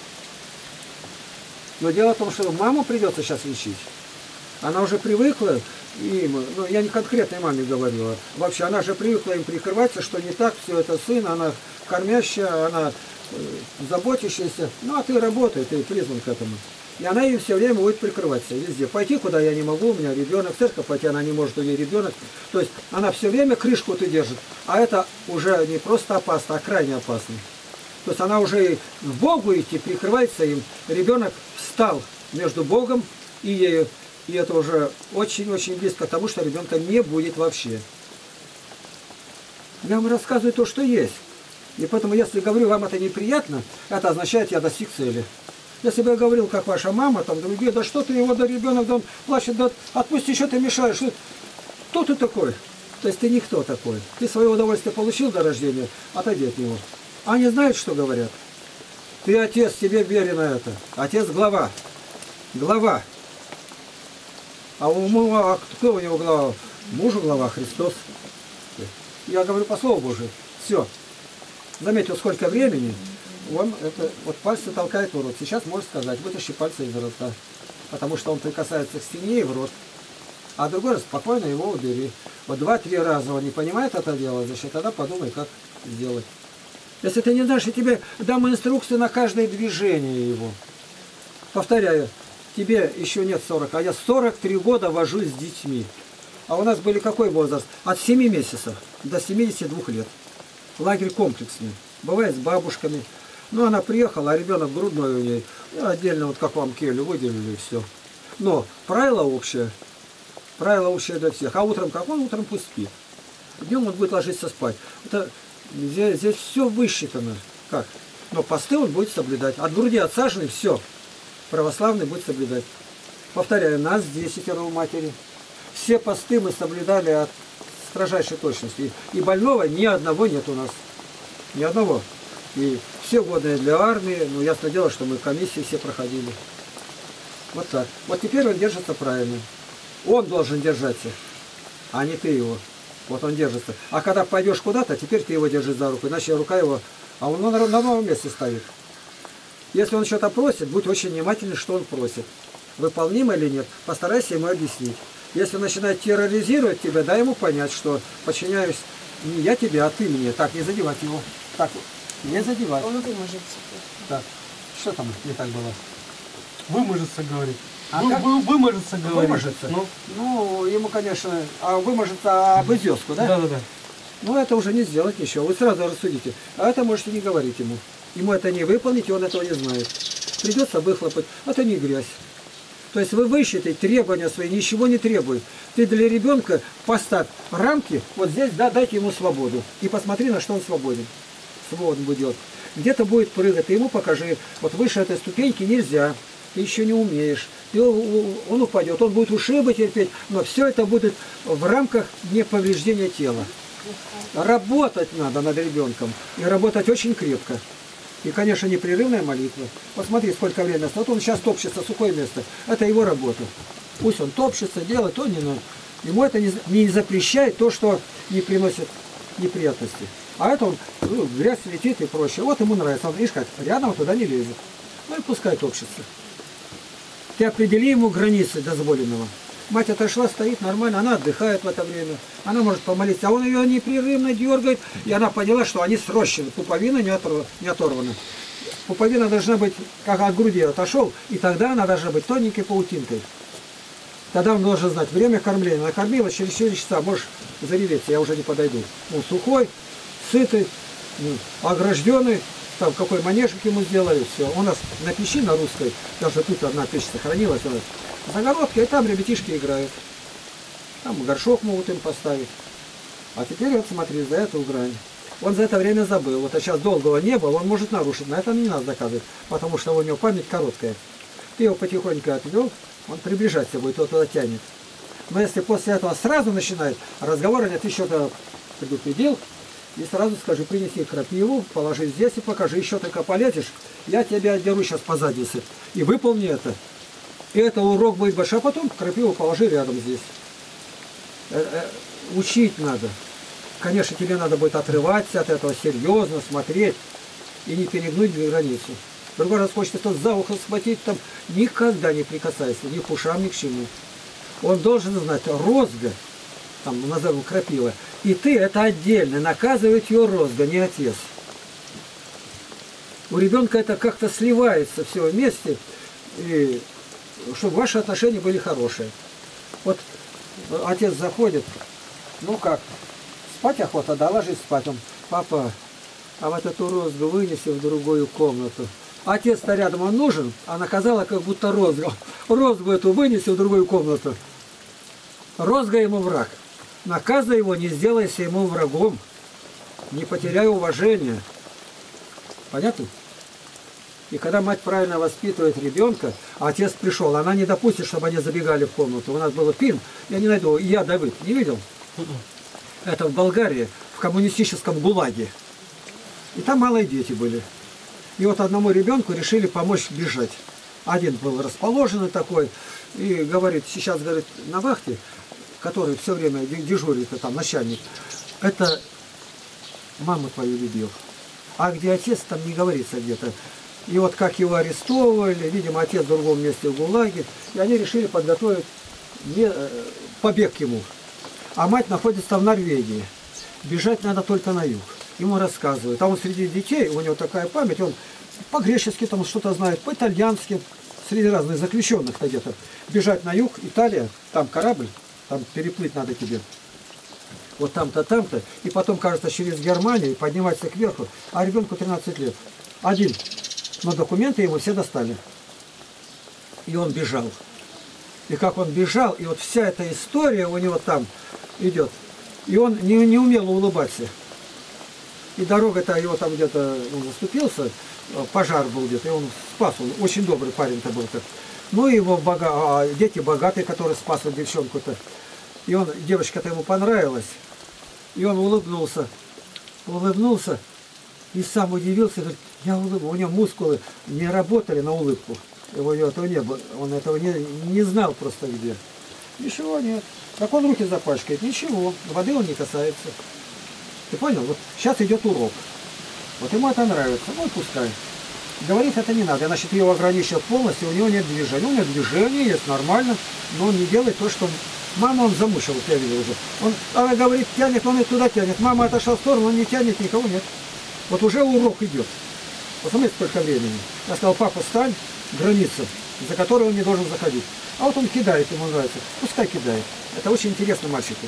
Но дело в том, что маму придется сейчас лечить. Она уже привыкла, ну, я не конкретной маме говорю, а вообще она же привыкла им прикрываться, что не так, все это сын, она кормящая, она заботящаяся, ну а ты работай, ты призван к этому. И она им все время будет прикрываться везде. Пойти, куда я не могу, у меня ребенок, в церковь пойти она не может, у нее ребенок. То есть она все время крышку ты держит, а это уже не просто опасно, а крайне опасно. То есть она уже к Богу идти, прикрывается им. Ребенок встал между Богом и ею. И это уже очень-очень близко к тому, что ребенка не будет вообще. Я вам рассказываю то, что есть. И поэтому, если говорю, вам это неприятно, это означает, я достиг цели. Если бы я говорил, как ваша мама, там другие, да что ты его, да ребенок, да он плачет, да отпусти, что ты мешаешь. Кто ты такой? То есть ты никто такой. Ты свое удовольствие получил до рождения, отойди от него. Они знают, что говорят. Ты отец, тебе верено это. Отец глава. Глава. А кто у него глава? Мужу глава, Христос. Я говорю по слову Божию. Все. Заметил, сколько времени. Он это, вот пальцы толкает в рот. Сейчас может сказать, вытащи пальцы из рота. Потому что он прикасается к стене и в рот. А другой раз спокойно его убери. Вот 2-3 раза он не понимает это дело, значит, тогда подумай, как сделать. Если ты не знаешь, я тебе дам инструкции на каждое движение его. Повторяю. тебе еще нет 40, а я 43 года вожусь с детьми. А у нас были какой возраст? От 7 месяцев до 72 лет. Лагерь комплексный. Бывает с бабушками. Ну, она приехала, а ребенок грудной у ней. Ну, отдельно, вот как вам келью выделили, и все. Но правило общее для всех. А утром как? Он утром пусть спит. Днем он будет ложиться спать. Это, здесь все высчитано. Как? Но посты он будет соблюдать. От груди отсаженный, все. Православный будет соблюдать. Повторяю, нас 10 у матери. Все посты мы соблюдали от строжайшей точности. И больного ни одного нет у нас. Ни одного. И все годные для армии. Ну, ясно дело, что мы комиссии все проходили. Вот так. Вот теперь он держится правильно. Он должен держаться, а не ты его. Вот он держится. А когда пойдешь куда-то, теперь ты его держишь за руку. Иначе рука его... А он на новом месте стоит. Если он что-то просит, будь очень внимательный, что он просит. Выполнимо или нет, постарайся ему объяснить. Если он начинает терроризировать тебя, дай ему понять, что подчиняюсь не я тебе, а ты мне. Так, не задевать его. Так, не задевать. Он выможется. Так, что там не так было? Выможется, говорит. А как? Выможется, говорит. Выможется? Ну, ему, конечно, выможется об изёску, да? Да. Ну, это уже не сделать ничего. Вы сразу рассудите. А это можете не говорить ему. Ему это не выполнить, и он этого не знает. Придется выхлопать. Это не грязь. То есть вы высчитаете требования свои, ничего не требует. Ты для ребенка поставь рамки, вот здесь, да, дайте ему свободу. И посмотри, на что он свободен. Свободен будет делать. Где-то будет прыгать, ты ему покажи. Вот выше этой ступеньки нельзя. Ты еще не умеешь. Он упадет, он будет ушибы терпеть, но все это будет в рамках неповреждения тела. Работать надо над ребенком. И работать очень крепко. И, конечно, непрерывная молитва. Посмотри, сколько времени. Вот он сейчас топчется, сухое место. Это его работа. Пусть он топчется, делает, то не надо. Ему это не запрещает то, что не приносит неприятности. А это он, ну, грязь летит и прочее. Вот ему нравится. Он, видишь, как рядом он туда не лезет. Ну и пускай топчется. Ты определи ему границы дозволенного. Мать отошла, стоит нормально, она отдыхает в это время. Она может помолиться, а он ее непрерывно дергает. И она поняла, что они срощены, пуповина не оторвана. Пуповина должна быть, как от груди отошел, и тогда она должна быть тоненькой паутинкой. Тогда он должен знать время кормления. Накормила, через 4 часа можешь зареветься, я уже не подойду. Он сухой, сытый, огражденный. Там какой манежик ему сделали, все. У нас на печи, на русской, даже тут одна печь сохранилась, у нас загородки, и там ребятишки играют. Там горшок могут им поставить. А теперь вот смотри, за эту грань. Он за это время забыл. Вот а сейчас долгого не было, он может нарушить. На это не надо доказывать, потому что у него память короткая. Ты его потихоньку отвел, он приближаться будет, он туда тянет. Но если после этого сразу начинает разговор, ты что-то предупредил, и сразу скажи, принеси крапиву, положи здесь и покажи, еще только полезешь, я тебя отдеру сейчас по заднице. И выполни это. И это урок будет большой, а потом крапиву положи рядом здесь. Учить надо. Конечно, тебе надо будет отрываться от этого, серьезно смотреть и не перегнуть границу. Другой раз хочет кто за ухо схватить, там никогда не прикасайся, ни к ушам, ни к чему. Он должен знать розга, там назовем крапива, и ты это отдельно, наказывает ее розга, не отец. У ребенка это как-то сливается все вместе, и чтобы ваши отношения были хорошие. Вот отец заходит, ну как, спать охота, да, ложись спать. Он, папа, а вот эту розгу вынеси в другую комнату. Отец-то рядом, он нужен, а наказала как будто розгу. Розгу эту вынеси в другую комнату. Розга ему враг. Наказывай его, не сделайся ему врагом. Не потеряй уважения. Понятно? И когда мать правильно воспитывает ребенка, а отец пришел, она не допустит, чтобы они забегали в комнату. У нас был фильм, я не найду, я Давыд, не видел? Это в Болгарии, в коммунистическом ГУЛАГе. И там малые дети были. И вот одному ребенку решили помочь бежать. Один был расположенный такой, и говорит, сейчас, говорит, на вахте, который все время дежурит, там начальник, это маму твою любил. А где отец, там не говорится где-то. И вот как его арестовывали, видимо, отец в другом месте в ГУЛАГе, и они решили подготовить побег ему. А мать находится в Норвегии. Бежать надо только на юг. Ему рассказывают. А он среди детей, у него такая память, он по-гречески там что-то знает, по-итальянски. среди разных заключенных где-то, бежать на юг, Италия, там корабль, там переплыть надо тебе. Вот там-то, там-то, и потом, кажется, через Германию подниматься кверху, а ребенку 13 лет. Один. Но документы ему все достали. И он бежал. И как он бежал, и вот вся эта история у него там идет. И он не умел улыбаться. И дорога-то его там где-то, он заступился, пожар был где-то, и он спас. Он очень добрый парень-то был-то. Ну и его дети богатые, которые спасли девчонку-то. И он, девочка-то ему понравилась. И он улыбнулся. Улыбнулся. И сам удивился. Говорит, я улыбнулся. У него мускулы не работали на улыбку. Его этого не было. Он этого не знал просто где. Ничего нет. Как он руки запачкает? Ничего. Воды он не касается. Ты понял? Вот сейчас идет урок. Вот ему это нравится. Ну, пускай. Говорить это не надо. Значит, его ограничил полностью, у него нет движения. У него движение есть, нормально, но он не делает то, что... Мама он замучил, я видел уже. Она говорит, тянет, он и туда тянет. Мама отошла в сторону, он не тянет, никого нет. Вот уже урок идет. Посмотрите, сколько времени. Я сказал, папа, стань, граница, за которую он не должен заходить. А вот он кидает, ему нравится. Пускай кидает. Это очень интересно мальчику.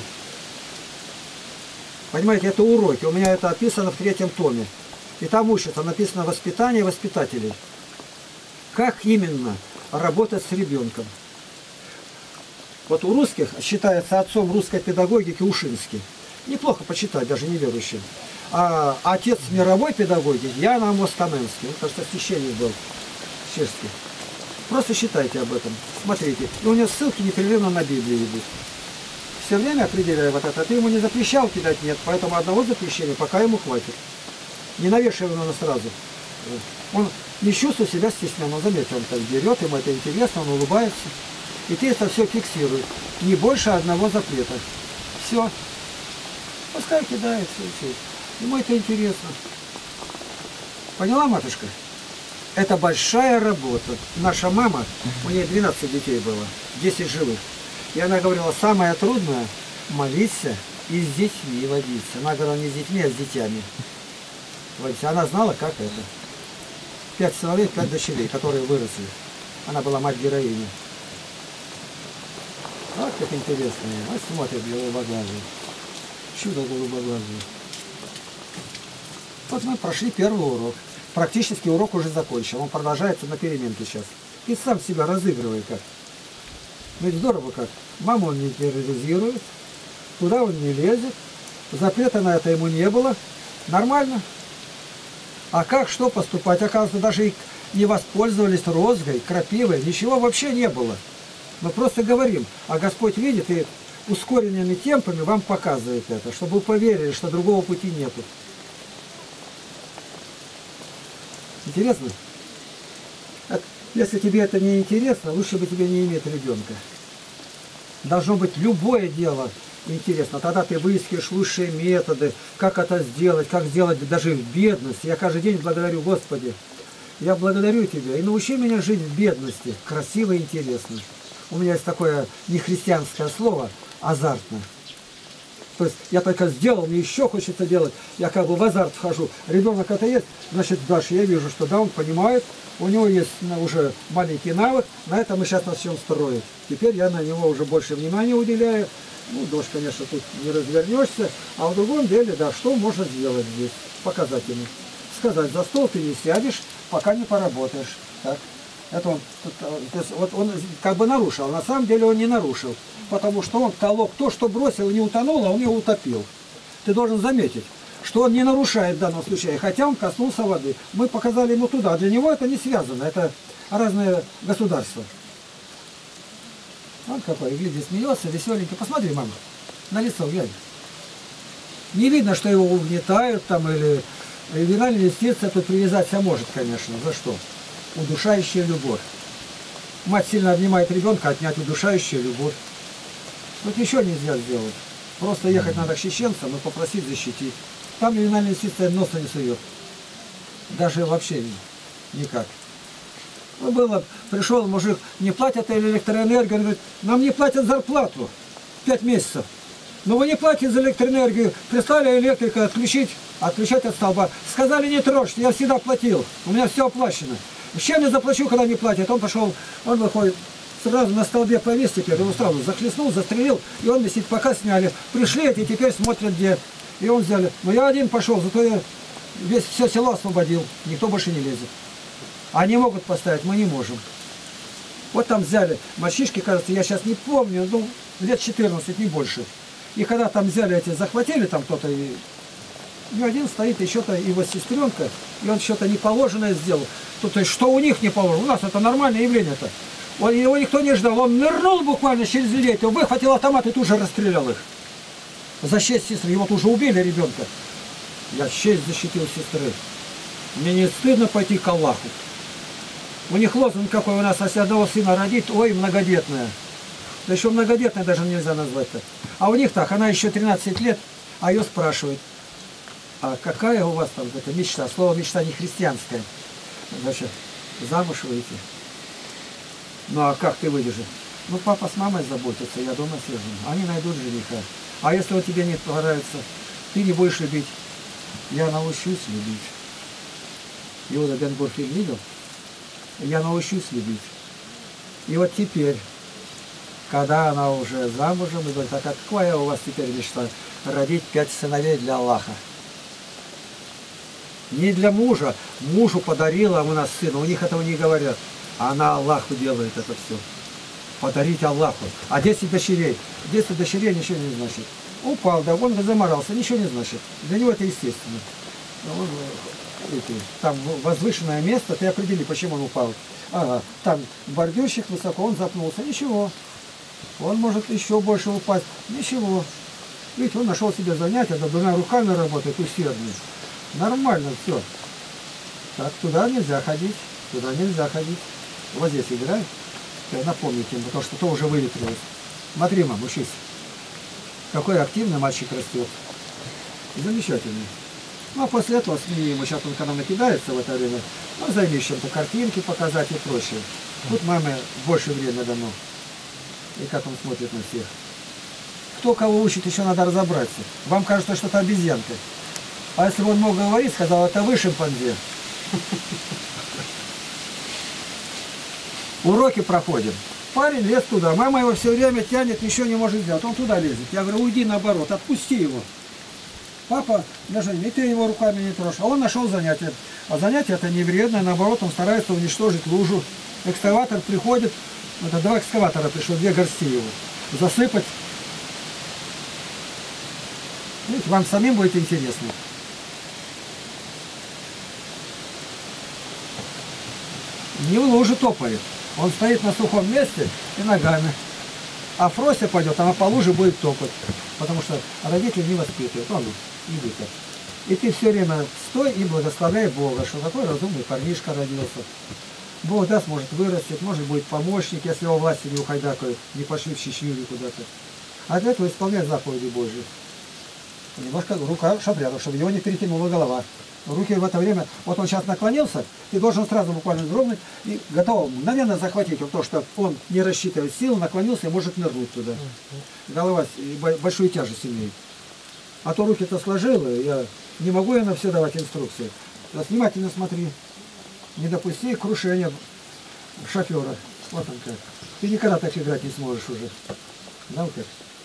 Понимаете, это уроки. У меня это описано в 3-м томе. И там учится, написано воспитание воспитателей. Как именно работать с ребенком. Вот у русских считается отцом русской педагогики Ушинский. Неплохо почитать, даже неверующим. А отец мировой педагогики Ян Амос Каменский. Он, кажется, священник был чешский. Просто считайте об этом. Смотрите. И у него ссылки непрерывно на Библию идут. Все время определяя вот это. Ты ему не запрещал кидать, нет. Поэтому одного запрещения пока ему хватит. Не навешивай его сразу. Он не чувствует себя стесненным. Заметьте, он так берет, ему это интересно, он улыбается. И ты это все фиксируешь. Не больше одного запрета. Все. Пускай кидает, все. Ему это интересно. Поняла, матушка? Это большая работа. Наша мама, у нее 12 детей было, 10 живых. И она говорила, самое трудное – молиться и с детьми водиться. Она говорила не с детьми, а с детьми. Она знала, как это. 5 сыновей, 5 дочерей, которые выросли. Она была мать-героиня. Вот как интересно. Вот смотрит голубоглазый. Чудо голубоглазый. Вот мы прошли первый урок. Практически урок уже закончен. Он продолжается на переменке сейчас. И сам себя разыгрывает как. Ведь здорово как. Маму он не терроризирует. Туда он не лезет. Запрета на это ему не было. Нормально. А как, что поступать? Оказывается, даже и не воспользовались розгой, крапивой. Ничего вообще не было. Мы просто говорим. А Господь видит и ускоренными темпами вам показывает это. Чтобы вы поверили, что другого пути нету. Интересно? Если тебе это не интересно, лучше бы тебе не иметь ребенка. Должно быть любое дело интересно. Тогда ты выискиваешь лучшие методы, как это сделать, как сделать даже в бедности. Я каждый день благодарю Господи. Я благодарю Тебя и научи меня жить в бедности. Красиво и интересно. У меня есть такое нехристианское слово азартно. То есть я только сделал, мне еще хочется делать, я как бы в азарт вхожу. Ребенок это есть, значит, дальше я вижу, что да, он понимает, у него есть уже маленький навык, на это мы сейчас начнем строить. Теперь я на него уже больше внимания уделяю. Ну, дождь, конечно, тут не развернешься, а в другом деле, да, что можно сделать здесь, показать ему. Сказать, за стол ты не сядешь, пока не поработаешь. Так. Это он, то есть, вот он как бы нарушил, на самом деле он не нарушил, потому что он толок, то, что бросил, не утонуло, он его утопил. Ты должен заметить, что он не нарушает в данном случае, хотя он коснулся воды. Мы показали ему туда, а для него это не связано, это разные государства. Он какой, видит, смеется, веселенький. Посмотри, мама, на лицо глянь. Не видно, что его угнетают там, или винальная юстиция тут привязаться может, конечно. За что? Удушающая любовь. Мать сильно обнимает ребенка, отнять удушающую любовь. Тут ничего нельзя сделать. Просто ехать надо к чеченцам и попросить защитить. Там ювенальная юстиция носа не сует. Даже вообще никак. Ну, было, пришел мужик, не платят электроэнергию, он говорит, нам не платят зарплату 5 месяцев. Но вы не платите за электроэнергию, прислали электрика отключать от столба. Сказали, не трожьте, я всегда платил, у меня все оплачено. С чем я заплачу, когда не платят? Он пошел, он выходит, сразу на столбе повис теперь, его сразу захлестнул, застрелил, и он висит, пока сняли. Пришли эти, теперь смотрят где. И он взяли. Но я один пошел, зато я все село освободил, никто больше не лезет. Они могут поставить, мы не можем. Вот там взяли мальчишки, кажется, я сейчас не помню, ну, лет 14, не больше. И когда там взяли эти, захватили там кто-то, и один стоит, и что-то его сестренка, и он что-то неположенное сделал. То есть, что у них не положено? У нас это нормальное явление-то. Его никто не ждал, он нырнул буквально через людей, выхватил автомат и тут же расстрелял их. За честь сестры, его тут уже убили ребенка. Я честь защитил сестры. Мне не стыдно пойти к Аллаху. У них лозунг какой у нас, если одного сына родит, ой, многодетная. Да еще многодетная даже нельзя назвать-то. А у них так, она еще 13 лет, а ее спрашивают, а какая у вас там эта мечта? Слово мечта не христианское. Значит, замуж выйти. Ну а как ты выйдешь? Ну папа с мамой заботится, я дома сижу. Они найдут жениха. А если он тебе не понравится, ты не будешь любить. Я научусь любить. Иуда бен-Гур фильм видел? Я научусь любить. И вот теперь, когда она уже замужем, и говорит, а какая у вас теперь мечта? Родить 5 сыновей для Аллаха. Не для мужа. Мужу подарила у нас сына, у них этого не говорят. А она Аллаху делает это все. Подарить Аллаху. А 10 дочерей. 10 дочерей ничего не значит. Упал, да, он заморался, ничего не значит. Для него это естественно. Там возвышенное место, ты определи, почему он упал. Ага, там бордюрщик высоко, он запнулся, ничего. Он может еще больше упасть, ничего. Видите, он нашел себе занятие, да, 2 руками работает, усердный. Нормально все. Так, туда нельзя ходить, туда нельзя ходить. Вот здесь играй. Напомните им, потому что то уже выветрилось. Смотри, мам, учись. Какой активный мальчик растет. Замечательный. Ну, а после этого СМИ ему сейчас он когда накидается в это время, ну, займись чем-то, картинки показать и прочее. Тут маме больше времени дано. И как он смотрит на всех. Кто кого учит, еще надо разобраться. Вам кажется, что это обезьянка. А если бы он мог говорить, сказал, это вы шимпанзе. Уроки проходим. Парень лез туда, мама его все время тянет, ничего не может сделать. Он туда лезет. Я говорю, уйди наоборот, отпусти его. Папа, даже и ты его руками не трожь. А он нашел занятие. А занятие это не вредно, наоборот, он старается уничтожить лужу. Экскаватор приходит, это 2 экскаватора пришло, 2 горсти его. Засыпать. Видите, вам самим будет интересно. Не в луже топает. Он стоит на сухом месте и ногами. А Фрося пойдет, она по луже будет топать. Потому что родители не воспитывают. Он иди так. И ты все время стой и благословляй Бога, что такой разумный парнишка родился. Бог даст, может вырастет, может будет помощник, если его власти не ухайдакают, не пошли в Чечню или куда-то. А для этого исполнять заповеди Божьи. Немножко рука шапряда, чтобы его не перетянула голова. Руки в это время, вот он сейчас наклонился, ты должен сразу буквально вздрогнуть и готов мгновенно захватить, потому что он не рассчитывает силу, наклонился и может нырнуть туда. Голова большую тяжесть имеет. А то руки-то сложила, я не могу я на все давать инструкции. Внимательно смотри, не допусти крушения шофера. Вот он как. Ты никогда так играть не сможешь уже. Да, вот как?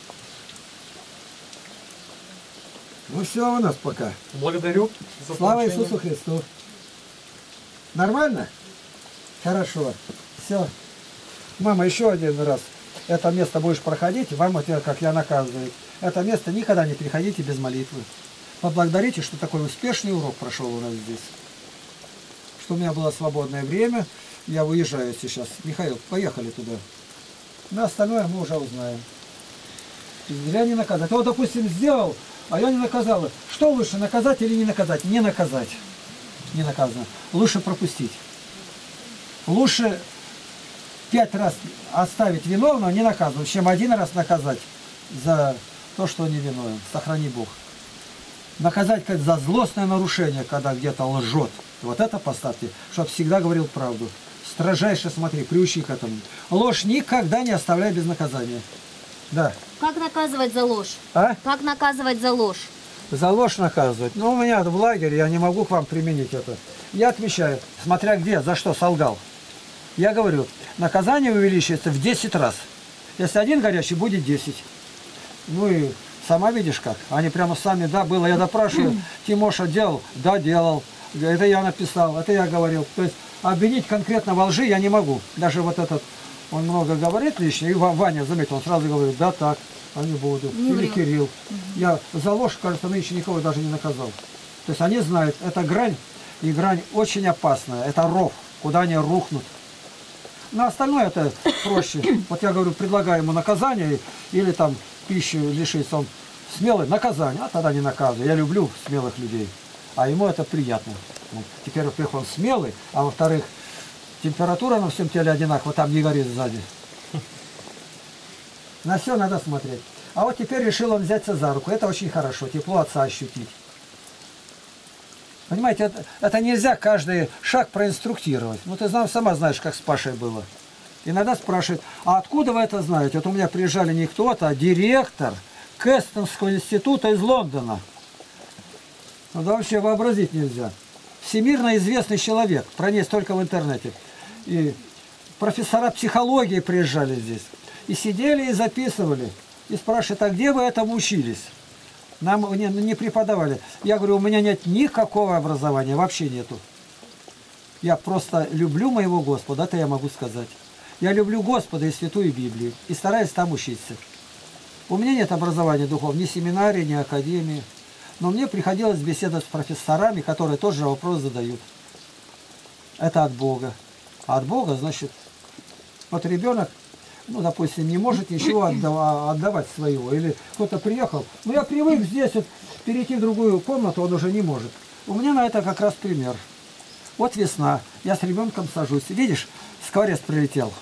Ну все у нас пока. Благодарю за Слава сообщение. Иисусу Христу. Нормально? Хорошо. Все. Мама, еще один раз. Это место будешь проходить, вам это, как я наказываю. Это место никогда не переходите без молитвы. Поблагодарите, что такой успешный урок прошел у нас здесь. Что у меня было свободное время. Я выезжаю сейчас. Михаил, поехали туда. На остальное мы уже узнаем. Зря не наказать. Вот, допустим, сделал, а я не наказала. Что лучше, наказать или не наказать? Не наказать. Не наказано. Лучше пропустить. Лучше 5 раз оставить виновного, не наказывать, чем 1 раз наказать за то, что он не виновен. Сохрани Бог. Наказать как за злостное нарушение, когда где-то лжет. Вот это поставьте, чтобы всегда говорил правду. Строжайше смотри, приучи к этому. Ложь никогда не оставляй без наказания. Да. Как наказывать за ложь? А? Как наказывать за ложь? За ложь наказывать. Но у меня в лагере, я не могу к вам применить это. Я отвечаю, смотря где, за что солгал. Я говорю, наказание увеличивается в 10 раз. Если один горячий, будет 10. Ну и сама видишь как. Они прямо сами, да, было. Я допрашиваю, Тимоша делал? Да, делал. Это я написал, это я говорил. То есть обвинить конкретно во лжи я не могу. Даже вот этот, он много говорит лишнее, и Ваня заметил, он сразу говорит, да, так, а не буду. Или Кирилл. Я за ложь, кажется, нынче никого даже не наказал. То есть они знают, это грань, и грань очень опасная. Это ров, куда они рухнут. На остальное это проще. Вот я говорю, предлагаю ему наказание, или там пищу лишиться, он смелый, наказание, а тогда не наказываю. Я люблю смелых людей, а ему это приятно. Теперь, во-первых, он смелый, а во-вторых, температура на всем теле одинаковая, там не горит сзади. На все надо смотреть. А вот теперь решил он взяться за руку. Это очень хорошо, тепло отца ощутить. Понимаете, это нельзя каждый шаг проинструктировать. Ну, ты сама знаешь, как с Пашей было. Иногда спрашивают, а откуда вы это знаете? Вот у меня приезжали не кто-то, а директор Кэстонского института из Лондона. Ну, да вообще вообразить нельзя. Всемирно известный человек, про ней только в интернете. И профессора психологии приезжали здесь. И сидели и записывали. И спрашивают, а где вы этому учились? Нам не преподавали. Я говорю, у меня нет никакого образования, вообще нету. Я просто люблю моего Господа, это я могу сказать. Я люблю Господа и Святую Библию, и стараюсь там учиться. У меня нет образования духовного, ни семинарии, ни академии. Но мне приходилось беседовать с профессорами, которые тот же вопрос задают. Это от Бога. А от Бога, значит, вот ребенок, ну, допустим, не может ничего отдавать своего. Или кто-то приехал, ну, я привык здесь вот перейти в другую комнату, он уже не может. У меня на это как раз пример. Вот весна, я с ребенком сажусь. Видишь, скворец прилетел.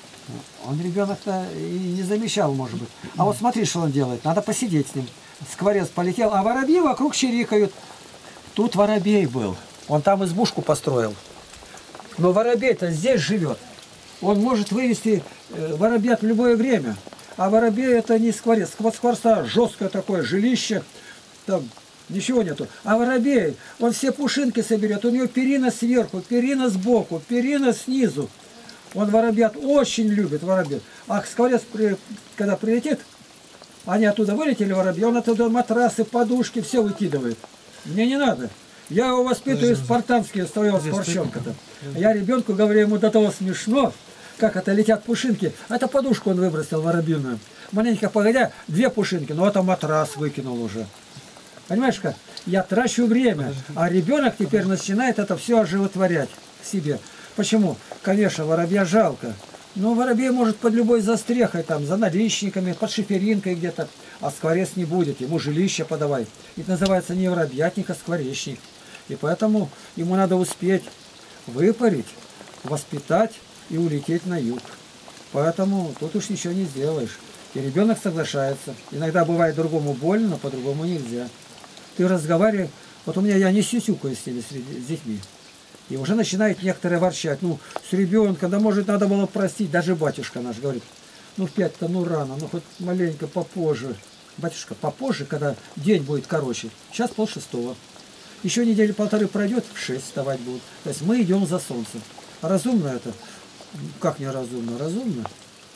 Он ребенок-то и не замечал, может быть. А вот смотри, что он делает. Надо посидеть с ним. Скворец полетел, а воробьи вокруг чирикают. Тут воробей был. Он там избушку построил. Но воробей-то здесь живет. Он может вывести воробьят в любое время. А воробей это не скворец. Скворца жесткое такое жилище. Там ничего нету. А воробей, он все пушинки соберет. У него перина сверху, перина сбоку, перина снизу. Он воробьят очень любит, воробьят. А скворец, когда прилетит, они оттуда вылетели, воробьи, он оттуда матрасы, подушки, все выкидывает. Мне не надо. Я его воспитываю спартанский, своего спорчонка-то. Я ребенку говорю, ему до того смешно, как это летят пушинки. Это подушку он выбросил воробьиную. Маленько погодя, 2 пушинки, но это матрас выкинул уже. Понимаешь как? Я трачу время, а ребенок теперь начинает это все оживотворять к себе. Почему? Конечно, воробья жалко. Но воробей может под любой застрехой, там, за наличниками, под шиферинкой где-то. А скворец не будет, ему жилище подавай. Это называется не воробьятник, а скворечник. И поэтому ему надо успеть выпарить, воспитать и улететь на юг. Поэтому тут уж ничего не сделаешь. И ребенок соглашается. Иногда бывает другому больно, но по-другому нельзя. Ты разговариваешь, вот у меня я не сюсюкаю с ними, с детьми. И уже начинает некоторые ворчать. Ну, с ребенком, да может надо было простить. Даже батюшка наш говорит, ну в 5-то, ну рано, ну хоть маленько попозже. Батюшка, попозже, когда день будет короче. Сейчас 5:30. Еще недели-полторы пройдет, в 6 вставать будут. То есть мы идем за солнцем. Разумно это? Как не разумно? Разумно.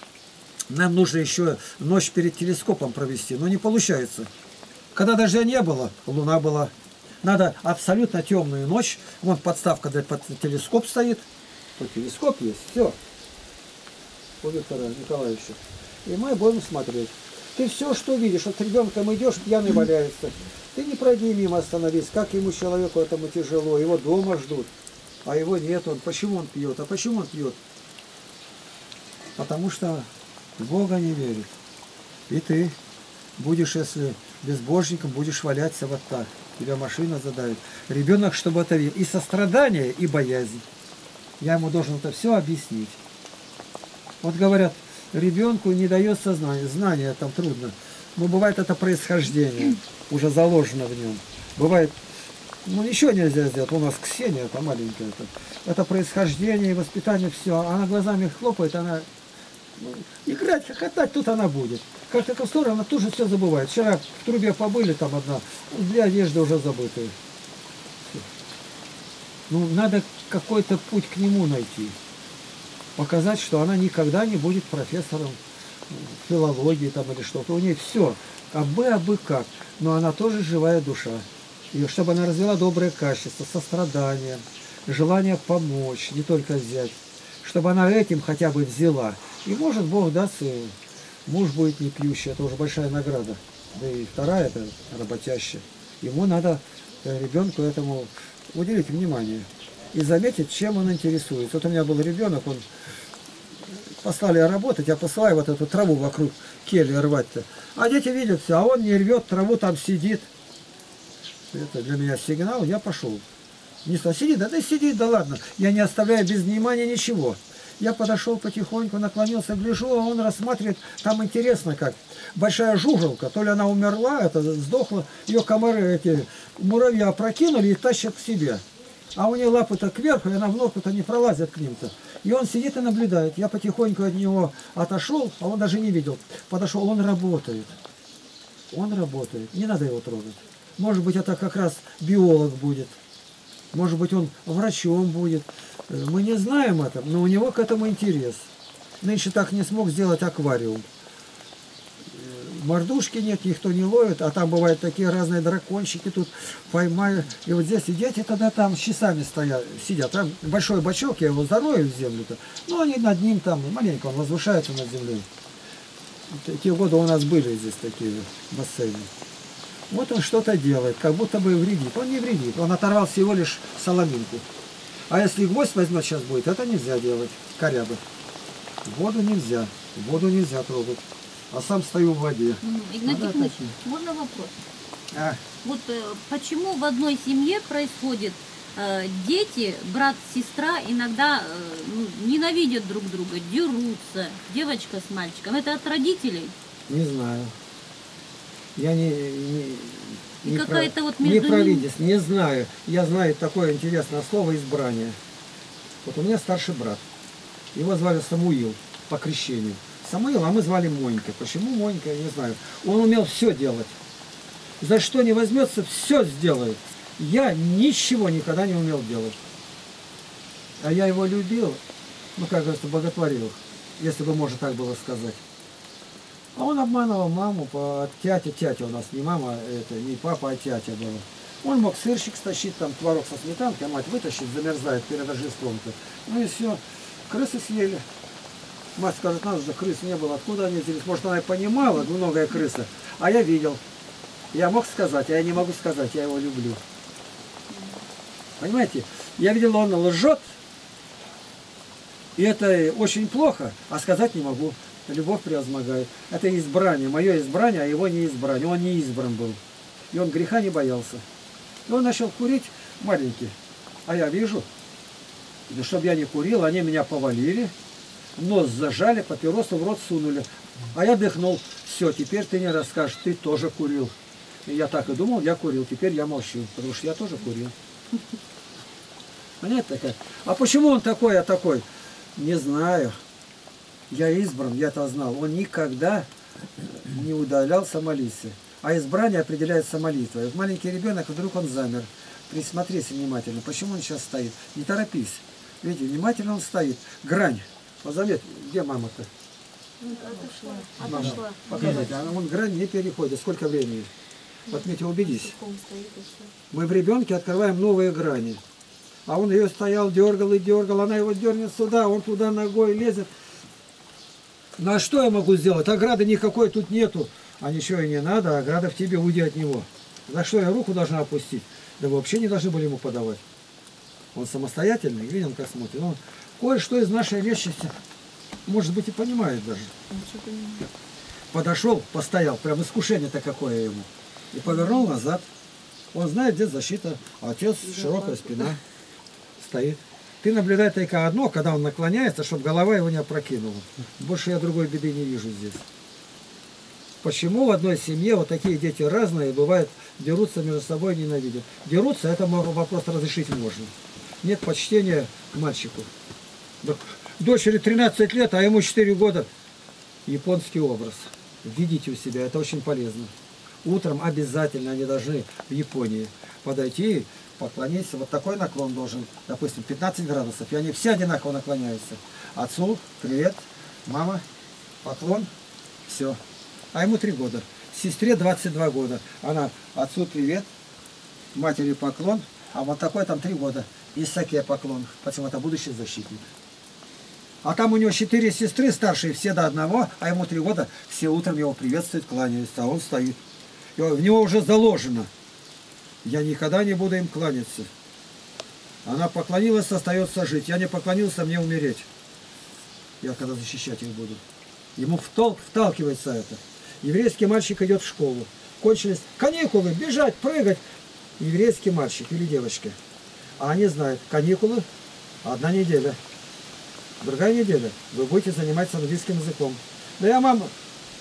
Нам нужно еще ночь перед телескопом провести, но не получается. Когда дождя не было, луна была. Надо абсолютно темную ночь. Вон подставка под телескоп стоит. Вот телескоп есть. Все. У Виктора Николаевича. И мы будем смотреть. Ты все, что видишь, вот с ребенком идешь, пьяный валяется. Ты не пройди мимо, остановись. Как ему, человеку, этому тяжело. Его дома ждут. А его нет. Почему он пьет? А почему он пьет? Потому что в Бога не верит. И ты будешь, если безбожником, будешь валяться вот так. Тебя машина задавит. Ребенок, чтобы это видел. И сострадание, и боязнь. Я ему должен это все объяснить. Вот говорят, ребенку не дает сознание. Знание там трудно. Но бывает это происхождение. Уже заложено в нем. Бывает, ну ничего нельзя сделать. У нас Ксения, это маленькая. Это происхождение и воспитание, все. Она глазами хлопает, она играть, хохотать, тут она будет. Как только в сторону, она тут же все забывает. Вчера в трубе побыли, там одна, для одежды уже забытые. Ну, надо какой-то путь к нему найти. Показать, что она никогда не будет профессором филологии там или что-то. У нее все, абы как. Но она тоже живая душа. И чтобы она развила доброе качество, сострадание, желание помочь, не только взять. Чтобы она этим хотя бы взяла. И может Бог даст, и муж будет не пьющий, это уже большая награда. Да и вторая, это работящая. Ему надо, ребенку этому, уделить внимание. И заметить, чем он интересуется. Вот у меня был ребенок, он послали работать, я посылаю вот эту траву вокруг кельи рвать-то. А дети видят все, а он не рвет траву, там сидит. Это для меня сигнал, я пошел. Не сидит, да сидит, да ладно. Я не оставляю без внимания ничего. Я подошел потихоньку, наклонился, гляжу, а он рассматривает. Там интересно как. Большая жужелка, то ли она умерла, это сдохла, ее комары, эти муравья опрокинули и тащат к себе. А у нее лапы-то кверху, и она в ногу-то не пролазит к ним-то. И он сидит и наблюдает. Я потихоньку от него отошел, а он даже не видел. Подошел, он работает. Он работает. Не надо его трогать. Может быть, это как раз биолог будет. Может быть, он врачом будет. Мы не знаем это, но у него к этому интерес. Нынче так не смог сделать аквариум. Мордушки нет, никто не ловит, а там бывают такие разные дракончики, тут поймаю. И вот здесь и дети тогда там с часами стоят, сидят. Там большой бачок, я его зарою в землю-то. Ну, они над ним там, маленько он возвышается над землей. Те годы у нас были здесь такие бассейны. Вот он что-то делает, как будто бы вредит. Он не вредит, он оторвал всего лишь соломинку. А если гвоздь возьмет сейчас будет, это нельзя делать, корябы. Воду нельзя трогать. А сам стою в воде. Игнатий Тихонович, можно вопрос? Вот почему в одной семье происходит, дети, брат, сестра иногда ненавидят друг друга, дерутся, девочка с мальчиком? Это от родителей? Не знаю. Я не провидец, не знаю. Я знаю такое интересное слово избрание. Вот у меня старший брат. Его звали Самуил по крещению. Самуил, а мы звали Монька. Почему Монька, я не знаю. Он умел все делать. За что не возьмется, все сделает. Я ничего никогда не умел делать. А я его любил, ну, как говорится, боготворил, если бы можно так было сказать. А он обманывал маму по тяте. Тятя у нас не мама, это не папа, а тятя была. Он мог сырщик стащить, там творог со сметанкой, а мать вытащит, замерзает перед Рождеством-то. Ну и все. Крысы съели. Мать скажет, нас же крыс не было, откуда они взялись? Может, она и понимала, многое крыса. А я видел. Я мог сказать, а я не могу сказать, я его люблю. Понимаете? Я видел, он лжет, и это очень плохо, а сказать не могу. Любовь превозмогает. Это избрание, мое избрание, а его не избрание. Он не избран был. И он греха не боялся. И он начал курить маленький. А я вижу, да чтобы я не курил, они меня повалили, нос зажали, папиросу в рот сунули. А я дыхнул. Все, теперь ты не расскажешь, ты тоже курил. И я так и думал, я курил. Теперь я молчу, потому что я тоже курил. Понятно такая? А почему он такой, а такой? Не знаю. Я избран, я это знал. Он никогда не удалялся молиться. А избрание определяется молитвой. Вот маленький ребенок, вдруг он замер. Присмотрись внимательно. Почему он сейчас стоит? Не торопись. Видите, внимательно он стоит. Грань. Вот заметь, где мама-то? Отошла. Показать. А он грань не переходит. Сколько времени? Вот, Митя, убедись. Мы в ребенке открываем новые грани. А он ее стоял, дергал и дергал. Она его дернет сюда, он туда ногой лезет. Ну а что я могу сделать? Ограды никакой тут нету. А ничего и не надо, ограда в тебе, уйди от него. За что я руку должна опустить? Да вы вообще не должны были ему подавать. Он самостоятельный, видим, как смотрит. Он кое-что из нашей вечности, может быть, и понимает даже. Подошел, постоял, прям искушение-то какое ему. И повернул назад. Он знает, где защита. А отец, широкая спина, стоит. Ты наблюдай только одно, когда он наклоняется, чтобы голова его не опрокинула. Больше я другой беды не вижу здесь. Почему в одной семье вот такие дети разные, бывают, дерутся между собой, ненавидят? Дерутся, это вопрос разрешить можно. Нет почтения к мальчику. Дочери 13 лет, а ему 4 года. Японский образ. введите у себя, это очень полезно. Утром обязательно они должны в Японии подойти, поклониться. Вот такой наклон должен, допустим, 15 градусов. И они все одинаково наклоняются. Отцу привет, мама, поклон, все. А ему 3 года. Сестре 22 года. Она отцу привет, матери поклон, а вот такой там 3 года. Исаке поклон. Почему это будущий защитник. А там у него 4 сестры старшие, все до одного, а ему 3 года, все утром его приветствуют, кланяются, а он стоит. И в него уже заложено. Я никогда не буду им кланяться. Она поклонилась, остается жить. Я не поклонился, мне умереть. Я когда защищать их буду. Ему вталкивается это. Еврейский мальчик идет в школу. Кончились каникулы, бежать, прыгать. Еврейский мальчик или девочка. А они знают, каникулы 1 неделя. Другая неделя. Вы будете заниматься английским языком. Да я, мама,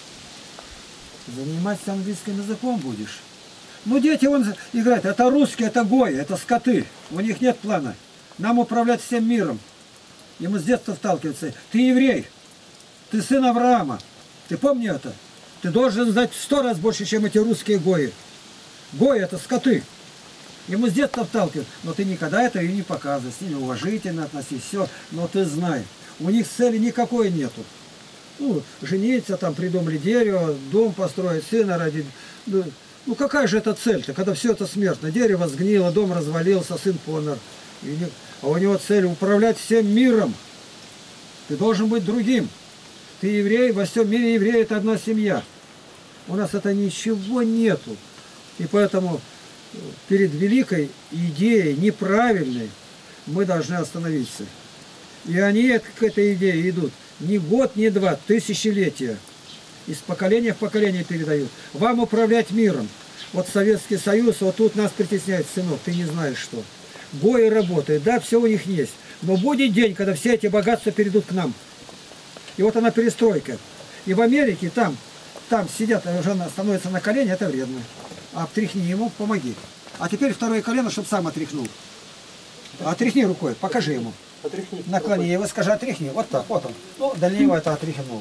заниматься английским языком будешь. Ну, дети, он играет. Это русские, это гои, это скоты. У них нет плана. Нам управлять всем миром. Ему с детства вталкивается. Ты еврей. Ты сын Авраама. Ты помни это. Ты должен знать в 100 раз больше, чем эти русские гои. Гои это скоты. Ему с детства вталкивают. Но ты никогда это и не показывай. С ними уважительно относись. Все. Но ты знай. У них цели никакой нету. Ну, жениться, там придумали дерево, дом построить, сына родить. Ну какая же это цель-то, когда все это смертно? Дерево сгнило, дом развалился, сын помер. А у него цель управлять всем миром. Ты должен быть другим. Ты еврей, во всем мире евреи это одна семья. У нас это ничего нету. И поэтому перед великой идеей, неправильной, мы должны остановиться. И они к этой идее идут. Ни год, ни 2, тысячелетия. Из поколения в поколение передают. Вам управлять миром. Вот Советский Союз, вот тут нас притесняет, сынок, ты не знаешь что. Гои работают, да, все у них есть. Но будет день, когда все эти богатства перейдут к нам. И вот она перестройка. И в Америке там сидят, уже становятся на колени, это вредно. Отряхни ему, помоги. А теперь второе колено, чтобы сам отряхнул. Отряхни рукой, покажи ему. Отряхни. Наклони его, скажи, отряхни. Вот так, вот он. Ну, до него это отряхнул.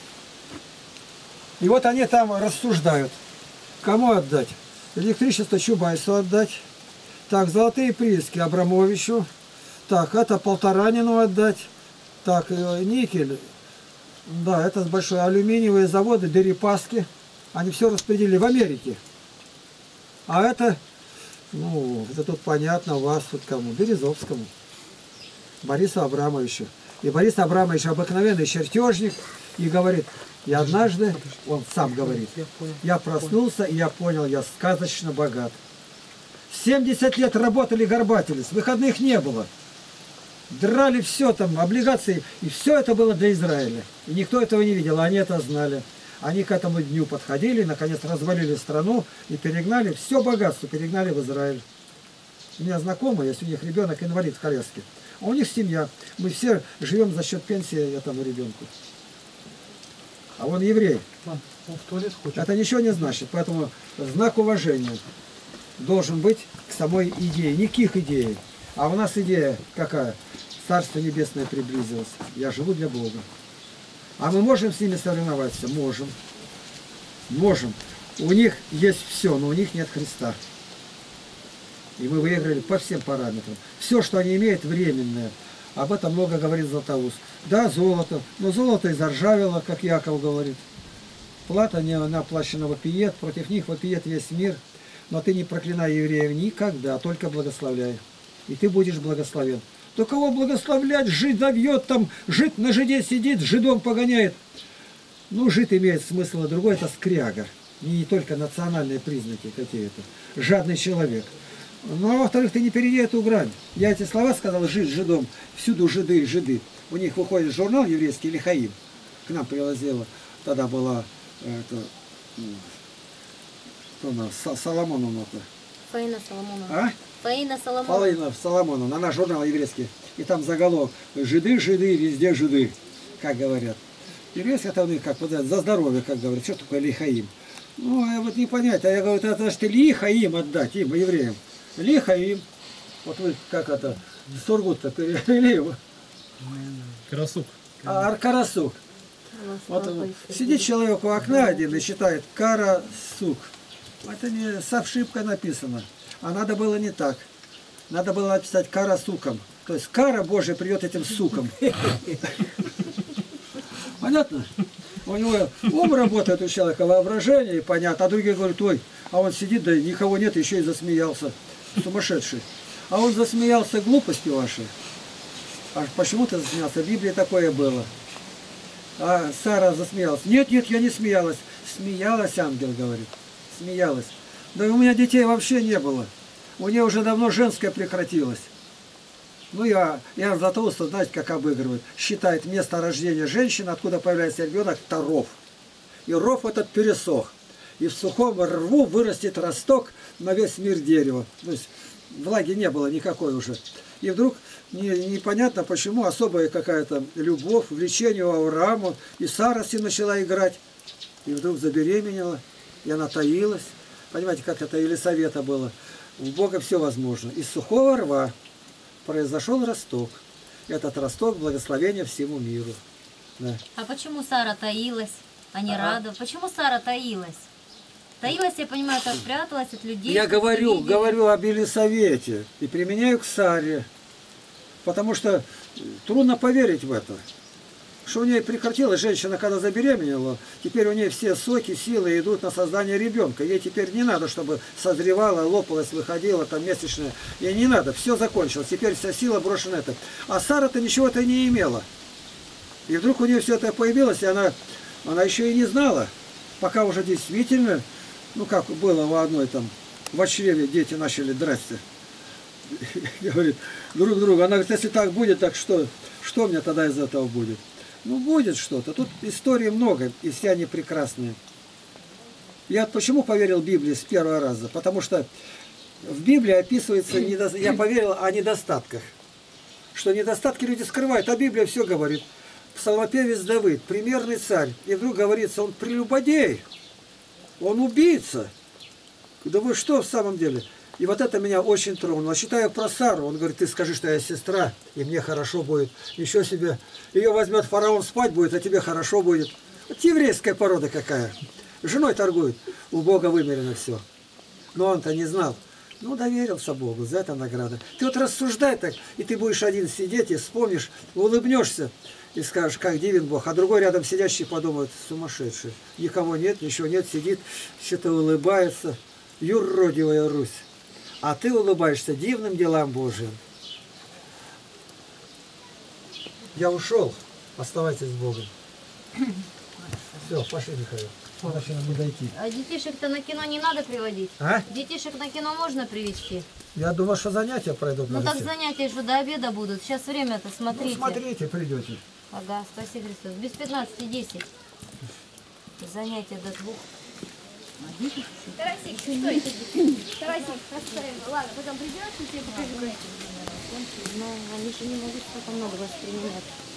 И вот они там рассуждают. Кому отдать? Электричество Чубайсу отдать. Так, золотые прииски Абрамовичу. Так, это Полторанину отдать. Так, никель. Да, это большой алюминиевые заводы, Дерипаски. Они все распределили в Америке. А это, ну, это тут понятно, у вас тут кому? Березовскому. Борису Абрамовичу. И Борис Абрамович обыкновенный чертежник. И говорит, и однажды, он сам говорит, я проснулся и я понял, я сказочно богат. 70 лет работали, горбатились, выходных не было. Драли все там, облигации, и все это было для Израиля. И никто этого не видел, они это знали. Они к этому дню подходили, наконец развалили страну и перегнали, все богатство перегнали в Израиль. У меня знакомый, есть у них ребенок инвалид в коляске. А у них семья. Мы все живем за счет пенсии этому ребенку. А он еврей. Он в туалет хочет. Это ничего не значит. Поэтому знак уважения должен быть к самой идее. Не к их идее. А у нас идея какая? Царство Небесное приблизилось. Я живу для Бога. А мы можем с ними соревноваться? Можем. Можем. У них есть все, но у них нет Христа. И мы выиграли по всем параметрам. Все, что они имеют, временное. Об этом много говорит Златоуст. Да, золото. Но золото изоржавело, как Яков говорит. Плата не наплачена вопиет. Против них вопиет весь мир. Но ты не проклинай евреев никогда, только благословляй. И ты будешь благословен. То кого благословлять? Жид завьет там, жид на жиде сидит, жидом погоняет. Ну, жид имеет смысл, а другой это скряга. Не только национальные признаки какие-то. Жадный человек. Ну, а во-вторых, ты не перейди эту грань. Я эти слова сказал, жид, жидом. Всюду жиды, жиды. У них выходит журнал еврейский Лихаим. К нам привозила. Тогда была Соломоновна. Фаина Соломонова. А? Фаина Соломонова. Фаина Соломоновна. Она журнал еврейский. И там заголовок. Жиды, жиды, везде жиды. Как говорят. Еврейский это у них, как вот это, за здоровье, как говорят. Что такое Лихаим? Ну, я вот не понять. А я говорю, это ж ты Лихаим отдать им, евреям. Лихаим. Вот вы как это, Сургут-то перевели его. Карасук. Карасук. Вот сидит человек у окна один и читает «Кара сук». Это не с ошибкой написано. А надо было не так. Надо было написать «Кара суком». То есть кара Божия придет этим сукам. Понятно? У него ум работает у человека, воображение, понятно. А другие говорят, ой, а он сидит, да никого нет, еще и засмеялся. Сумасшедший. А он засмеялся глупостью вашей. А почему ты засмеялся? В Библии такое было. А Сара засмеялась. Нет, нет, я не смеялась. Смеялась, ангел говорит. Смеялась. Да у меня детей вообще не было. У нее уже давно женское прекратилось. Ну, я Златоуста, знаете, как обыгрывают. Считает место рождения женщины, откуда появляется ребенок, это ров. И ров этот пересох. И в сухом рву вырастет росток на весь мир дерева. То есть влаги не было никакой уже. И вдруг непонятно почему особая какая-то любовь, влечение у Авраама. И Сара с ним начала играть. И вдруг забеременела. И она таилась. Понимаете, как это Елисавета было. У Бога все возможно. Из сухого рва произошел росток. Этот росток благословение всему миру. Да. А почему Сара таилась, а не радовалась? Почему Сара таилась? Таилась, я понимаю, так пряталась от людей. Я говорю об Елисавете и применяю к Саре. Потому что трудно поверить в это. Что у нее прекратилась женщина, когда забеременела, теперь у нее все соки, силы идут на создание ребенка. Ей теперь не надо, чтобы созревала, лопалась, выходила, там месячная. Ей не надо, все закончилось. Теперь вся сила брошена это. А Сара-то ничего-то не имела. И вдруг у нее все это появилось, и она еще и не знала. Пока уже действительно, ну как было у одной там, в чреве дети начали драться. Говорит друг другу. Она говорит, если так будет, так что у меня тогда из этого будет? Ну, будет что-то. Тут историй много, и все они прекрасные. Я почему поверил Библии с первого раза? Потому что в Библии описывается, я поверил о недостатках. Что недостатки люди скрывают, а Библия все говорит. Псалмопевец Давид, примерный царь. И вдруг говорится, он прелюбодей, он убийца. Да вы что в самом деле? И вот это меня очень тронуло. Читаю про Сару, он говорит, ты скажи, что я сестра, и мне хорошо будет. Еще себе, ее возьмет фараон, спать будет, а тебе хорошо будет. Вот еврейская порода какая. Женой торгует, у Бога вымерено все. Но он-то не знал. Ну, доверился Богу, за это награда. Ты вот рассуждай так, и ты будешь один сидеть и вспомнишь, улыбнешься и скажешь, как дивен Бог. А другой рядом сидящий подумает, сумасшедший. Никого нет, ничего нет, сидит, что-то улыбается. Юродивая Русь. А ты улыбаешься дивным делам Божьим. Я ушел. Оставайтесь с Богом. Все, пошли, Михаил. Иначе нам не дойти. А детишек-то на кино не надо приводить? А? Детишек на кино можно привести? Я думаю, что занятия пройдут. Ну так занятия же до обеда будут. Сейчас время-то, смотрите. Ну, смотрите, придете. Ага, спаси Христос. Без 15:10. Занятия до 2. Тарасик, стой. Тарасик, ладно, потом придешь, и тебе покажу. Но они же не могут столько много воспринимать.